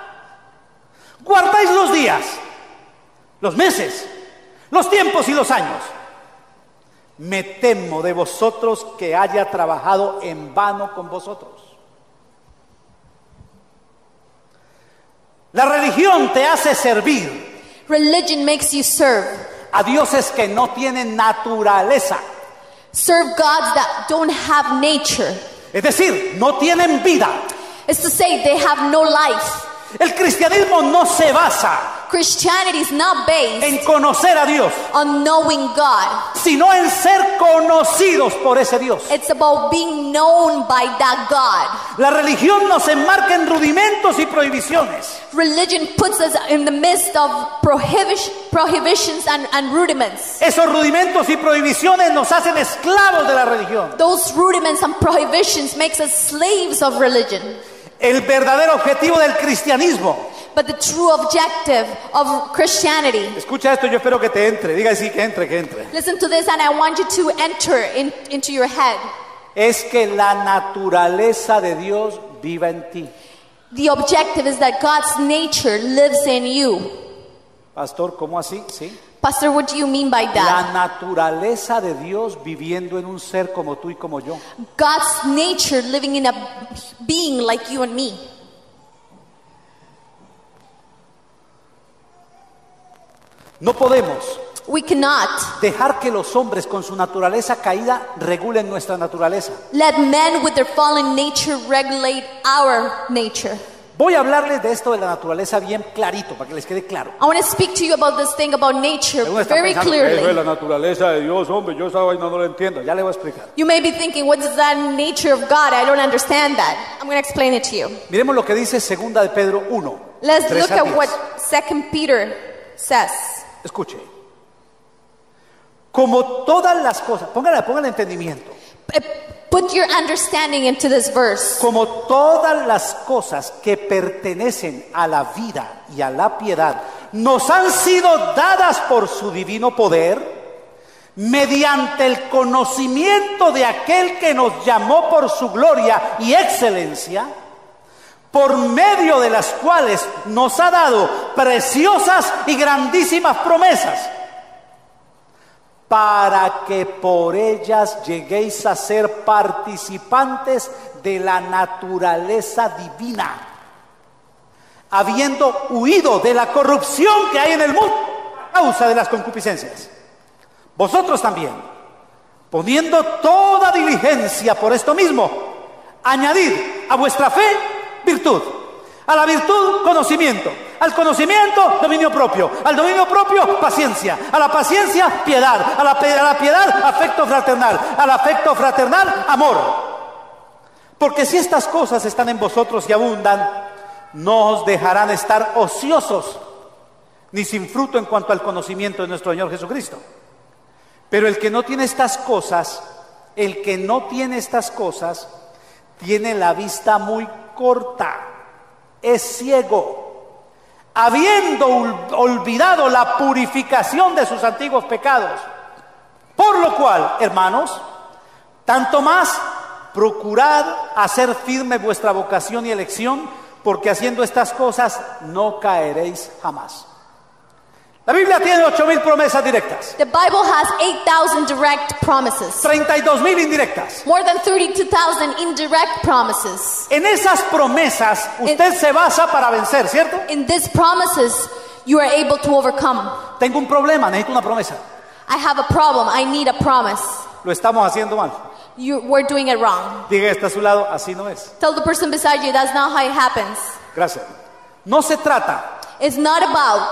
Guardáis los días, los meses, los tiempos y los años. Me temo de vosotros que haya trabajado en vano con vosotros. La religión te hace servir Religion makes you serve. a dioses que no tienen naturaleza. Serve gods that don't have nature. Es decir, no tienen vida. It's to say they have no life. El cristianismo no se basa Christianity is not based en conocer a Dios, on knowing God. sino en ser conocidos por ese Dios. It's about being known by that God. La religión nos enmarca en rudimentos y prohibiciones. Religion puts us in the midst of prohibition, prohibitions and, and rudiments. Esos rudimentos y prohibiciones nos hacen esclavos de la religión. Those rudiments and prohibitions makes us slaves of religion. El verdadero objetivo del cristianismo. But the true objective of Christianity, Escucha esto, yo espero que te entre. Diga así, que entre, que entre. listen to this and I want you to enter in, into your head. Es que la naturaleza de Dios viva en ti. The objective is that God's nature lives in you. Pastor, ¿cómo así? Sí. Pastor, what do you mean by La that? naturaleza de Dios viviendo en un ser como tú y como yo. God's nature living in a being like you and me. No podemos We cannot dejar que los hombres con su naturaleza caída regulen nuestra naturaleza. let men with their fallen nature regulate our nature. Voy a hablarles de esto de la naturaleza bien clarito, para que les quede claro. I want to speak to you about this thing about nature Algunos están very pensando, eso es clearly. la naturaleza de Dios, hombre, yo esa vaina no lo entiendo. Ya le voy a explicar. You may be thinking, what is that nature of God? I don't understand that. I'm going to explain it to you. Miremos lo que dice segunda de Pedro uno. Let's tres look al at diez. what Second Peter says. Escuche. Como todas las cosas, póngale, póngale entendimiento. Uh, Put your understanding into this verse. Como todas las cosas que pertenecen a la vida y a la piedad nos han sido dadas por su divino poder, mediante el conocimiento de aquel que nos llamó por su gloria y excelencia, por medio de las cuales nos ha dado preciosas y grandísimas promesas, para que por ellas lleguéis a ser participantes de la naturaleza divina, habiendo huido de la corrupción que hay en el mundo a causa de las concupiscencias. Vosotros también, poniendo toda diligencia por esto mismo, añadid a vuestra fe virtud, a la virtud conocimiento, al conocimiento dominio propio, al dominio propio paciencia, a la paciencia piedad, a la, a la piedad afecto fraternal, al afecto fraternal amor. Porque si estas cosas están en vosotros y abundan, no os dejarán estar ociosos ni sin fruto en cuanto al conocimiento de nuestro Señor Jesucristo. Pero el que no tiene estas cosas, el que no tiene estas cosas, tiene la vista muy corta, es ciego, habiendo olvidado la purificación de sus antiguos pecados. Por lo cual, hermanos, tanto más procurad hacer firme vuestra vocación y elección, porque haciendo estas cosas no caeréis jamás. La Biblia tiene ocho mil promesas directas, The Bible has eight thousand direct promises, treinta y dos mil indirectas. more than thirty-two thousand indirect promises. En esas promesas usted se basa para vencer, ¿cierto? In these promises, you are able to overcome. Tengo un problema, necesito una promesa. I have a problem. I need a promise. Lo estamos haciendo mal. You, we're doing it wrong. Diga, está a su lado, así no es. Tell the person beside you that's not how it happens. Gracias. No se trata It's not about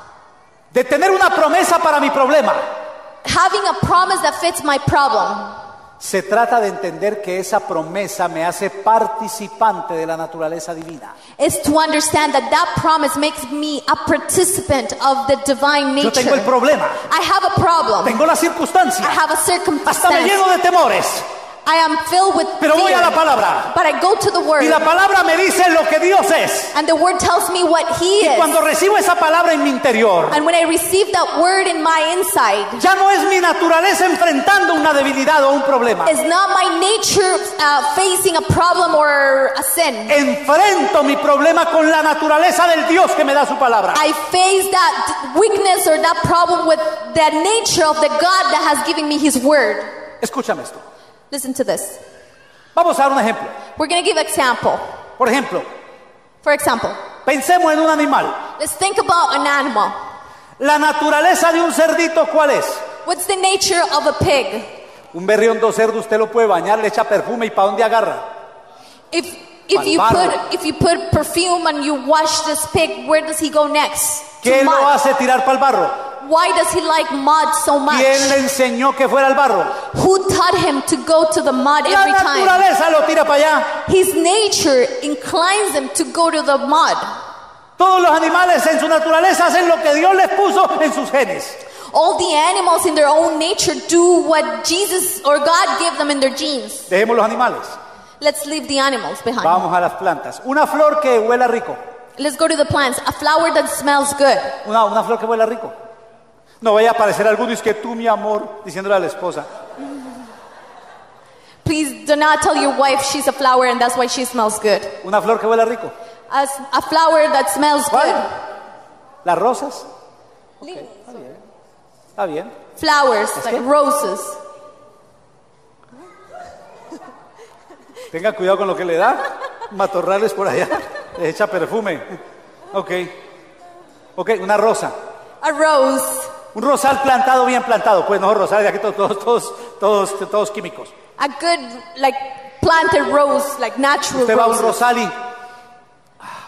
de tener una promesa para mi problema. having a promise that fits my problem. Se trata de entender que esa promesa me hace participante de la naturaleza divina. It's to understand that that promise makes me a participant of the divine Yo tengo el nature. problema, I have a problem. tengo la circunstancia, I have a hasta me circumstance. lleno de temores, I am filled with pero voy a la fear. palabra. But I go to the word. Y la palabra me dice lo que Dios es. And the word tells me what he Y is. cuando recibo esa palabra en mi interior, And when I receive that word in my inside, ya no es mi naturaleza enfrentando una debilidad o un problema. it's not my nature uh, facing a problem or a sin. Enfrento mi problema con la naturaleza del Dios que me da su palabra. I face that weakness or that problem with the nature of the God that has given me his word. Escúchame esto. Listen to this. Vamos a dar un ejemplo. We're going to give example. Por ejemplo, For example, pensemos en un animal. let's think about an animal. La naturaleza de un cerdito, ¿cuál es? What's the nature of a pig? Un berriondo cerdo usted lo puede bañar, le echa perfume y ¿para dónde agarra? If if Al you barro. put if you put perfume and you wash this pig, where does he go next? To ¿Qué lo mud. hace tirar para el barro? Why does he like mud so much? ¿Quién le enseñó que fuera al barro? Who taught him to go to the mud La every time? naturaleza lo tira para allá. His nature inclines him to go to the mud. Todos los animales en su naturaleza hacen lo que Dios les puso en sus genes. All the animals in their own nature do what Jesus or God gave them in their genes. Dejemos los animales. Let's leave the animals behind. Vamos a las plantas. Una flor que huela rico. Let's go to the plants. A flower that smells good. Una, una flor que huela rico. No vaya a aparecer alguno y es que tú, mi amor, diciéndole a la esposa. Please do not tell your wife she's a flower and that's why she smells good. Una flor que huela rico. As a flower that smells ¿Cuál? good. Las rosas. Lilies. Está bien. Flowers like qué? roses. Tenga cuidado con lo que le da. Matorrales por allá. Le echa perfume. Ok. Ok, una rosa. A rose. Un rosal plantado, bien plantado. Pues no, rosales de aquí todos, todos, todos, todos, todos químicos. A good like planted rose, like natural Usted va a un roses. rosal y... ah,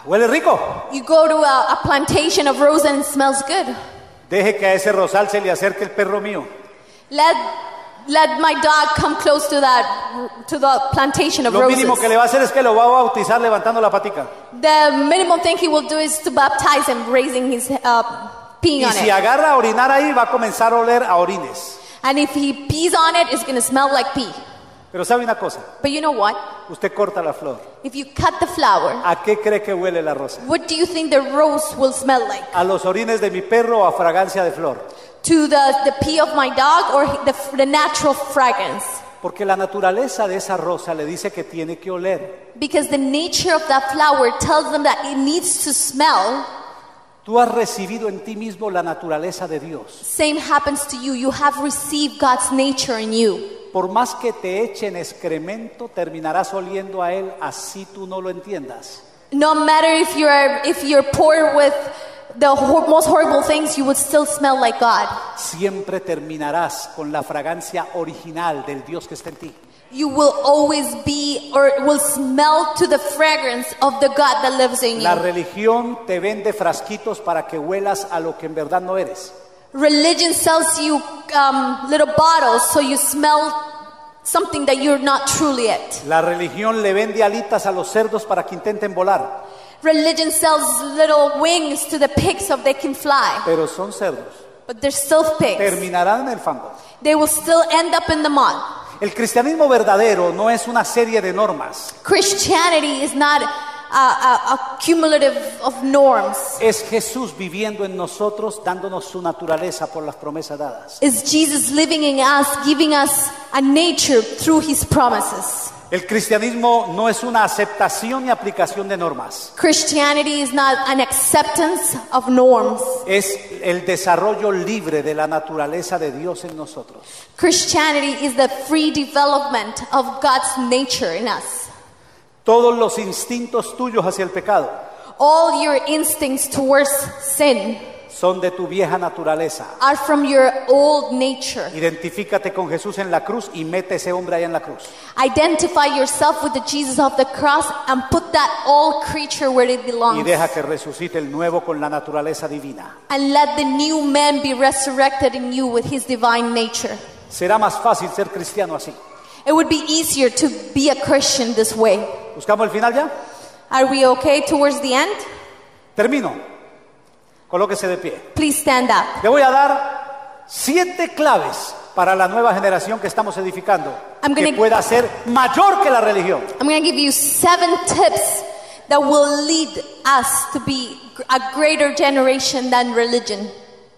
Huele rico. You go to a, a plantation of roses and it smells good. Deje que a ese rosal se le acerque el perro mío. Let let my dog come close to that to the plantation of Lo roses. mínimo que le va a hacer es que lo va a bautizar levantando la patica. The minimum thing he will do is to baptize him, raising his uh, peeing Y on si it. agarra a orinar ahí, va a comenzar a oler a orines. And if he pees on it, it's going to smell like pee. Pero sabe una cosa, But you know what? usted corta la flor. If you cut the flower, ¿A qué cree que huele la rosa? what do you think the rose will smell like? ¿A los orines de mi perro o a fragancia de flor? To the, the pee of my dog or the, the natural fragrance? Porque la naturaleza de esa rosa le dice que tiene que oler. Because the nature of that flower tells them that it needs to smell. Tú has recibido en ti mismo la naturaleza de Dios. Same happens to you. You have received God's nature in you. Por más que te echen excremento, terminarás oliendo a Él, así tú no lo entiendas. No matter if you're if you're poor with the hor- most horrible things, you would still smell like God. Siempre terminarás con la fragancia original del Dios que está en ti. You will always be or will smell to the fragrance of the God that lives in La you. religión te vende frasquitos para que huelas a lo que en verdad no eres. Religion sells you um, little bottles so you smell something that you're not truly it. La religión le vende alitas a los cerdos para que intenten volar, Religion sells little wings to the pigs so they can fly, pero son cerdos. but they're still pigs. Terminarán en el fango. They will still end up in the mud. El cristianismo verdadero no es una serie de normas, Christianity is not a, a, a cumulative of norms. es Jesús viviendo en nosotros, dándonos su naturaleza por las promesas dadas. It's Jesus living in us, giving us a nature through his promises. El cristianismo no es una aceptación y aplicación de normas, Christianity is not an acceptance of norms. es el desarrollo libre de la naturaleza de Dios en nosotros. Christianity is the free development of God's nature in us. Todos los instintos tuyos hacia el pecado All your instincts towards sin son de tu vieja naturaleza. are from your old nature. Identifícate con Jesús en la cruz y mete ese hombre allá en la cruz. Identify yourself with the Jesus of the cross and put that old creature where it Y belongs. deja que resucite el nuevo con la naturaleza divina. And let the new man be resurrected in you with his divine nature. Será más fácil ser cristiano así. It would be easier to be a Christian this way. ¿Buscamos el final ya? Are we okay towards the end? Termino. Colóquese de pie. Please stand up. Le voy a dar siete claves para la nueva generación que estamos edificando, I'm que gonna- pueda ser mayor que la religión. I'm going to give you seven tips that will lead us to be a greater generation than religion.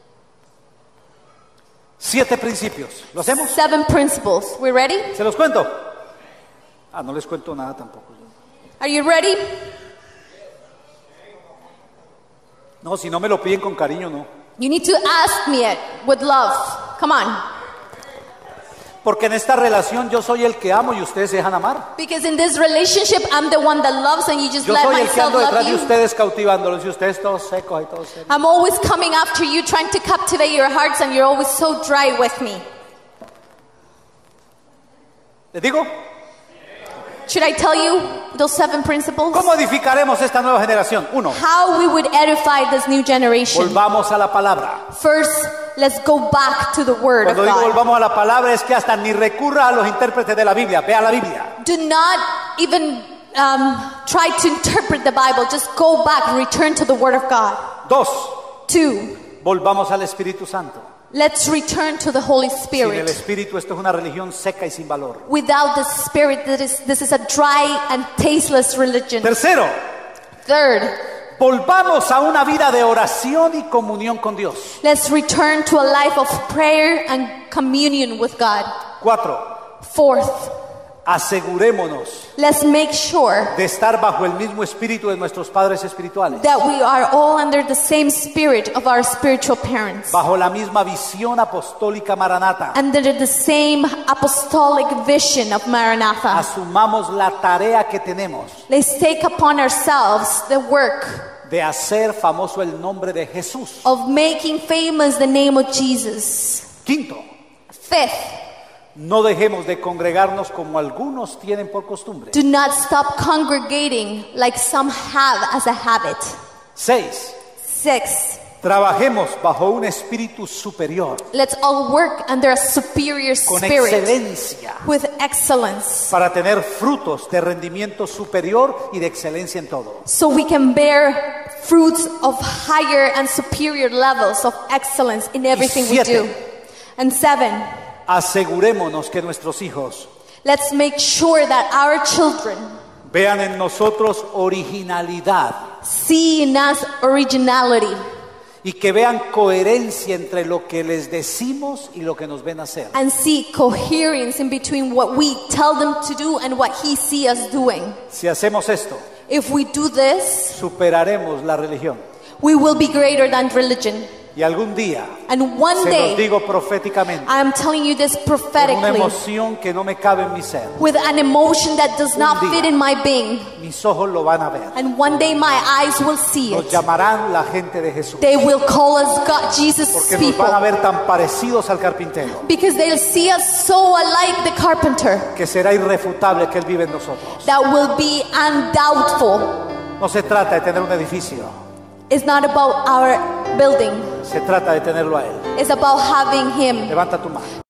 Siete principios. ¿Lo hacemos? Seven principles. We ready? ¿Se los cuento? Ah, no les cuento nada tampoco. Are you ready? No, si no me lo piden con cariño, no. You need to ask me it with love. Come on. Porque en esta relación yo soy el que amo y ustedes se dejan amar. Because in this relationship, I'm the one that loves and you just Yo let soy el que myself ando detrás love de you. ustedes cautivándolos y ustedes todos secos y todos secos. I'm always coming after you, trying to captivate your hearts, and you're always so dry with me. ¿Les digo? Should I tell you those seven principles? ¿Cómo edificaremos esta nueva generación? Uno, How we would edify this new generation. volvamos a la palabra. First, let's go back to the Word of Cuando digo God. volvamos a la palabra es que hasta ni recurra a los intérpretes de la Biblia. Vea la Biblia. Do not even um, try to interpret the Bible. Just go back, return to the Word of God. Dos, Two, volvamos al Espíritu Santo. let's return to the Holy Sin el Spirit. Espíritu esto es una religión seca y sin valor. Without the Spirit, that is, this is a dry and tasteless religion. Tercero, Third, volvamos a una vida de oración y comunión con Dios. let's return to a life of prayer and communion with God. Cuatro, Fourth, asegurémonos let's make sure de estar bajo el mismo espíritu de nuestros padres espirituales, that we are all under the same spirit of our spiritual parents, bajo la misma visión apostólica maranata. under the same apostolic vision of Maranatha. Asumamos la tarea que tenemos Let's take upon ourselves the work de hacer famoso el nombre de Jesús. of making famous the name of Jesus. Quinto, Fifth, No dejemos de congregarnos como algunos tienen por costumbre. Do not stop congregating like some have as a habit. Seis. Six, Trabajemos bajo un espíritu superior, let's all work under a superior con spirit excelencia, with excellence, para tener frutos de rendimiento superior y de excelencia en todo. so we can bear fruits of higher and superior levels of excellence in everything we siete. do. And seven, Asegurémonos que nuestros hijos let's make sure that our children vean en nosotros originalidad see in us originality y que vean coherencia entre lo que les decimos y lo que nos ven hacer. and see coherence in between what we tell them to do and what he see us doing. Si hacemos esto, If we do this, superaremos la religión. we will be greater than religion. Y algún día, And one se los day, digo proféticamente, I am telling you this con una prophetically, emoción que no me cabe en mi ser, with an emotion that does not fit in my being. mis ojos lo van a ver. And one day my eyes will see Nos it. llamarán la gente de Jesús, They will call us God, Jesus' porque nos people. van a ver tan parecidos al carpintero, Because they'll see us so alike the carpenter que será irrefutable que Él vive en nosotros. that will be undoubtful. No se trata de tener un edificio, It's not about our building. se trata de tenerlo a Él. It's about having him. Levanta tu mano.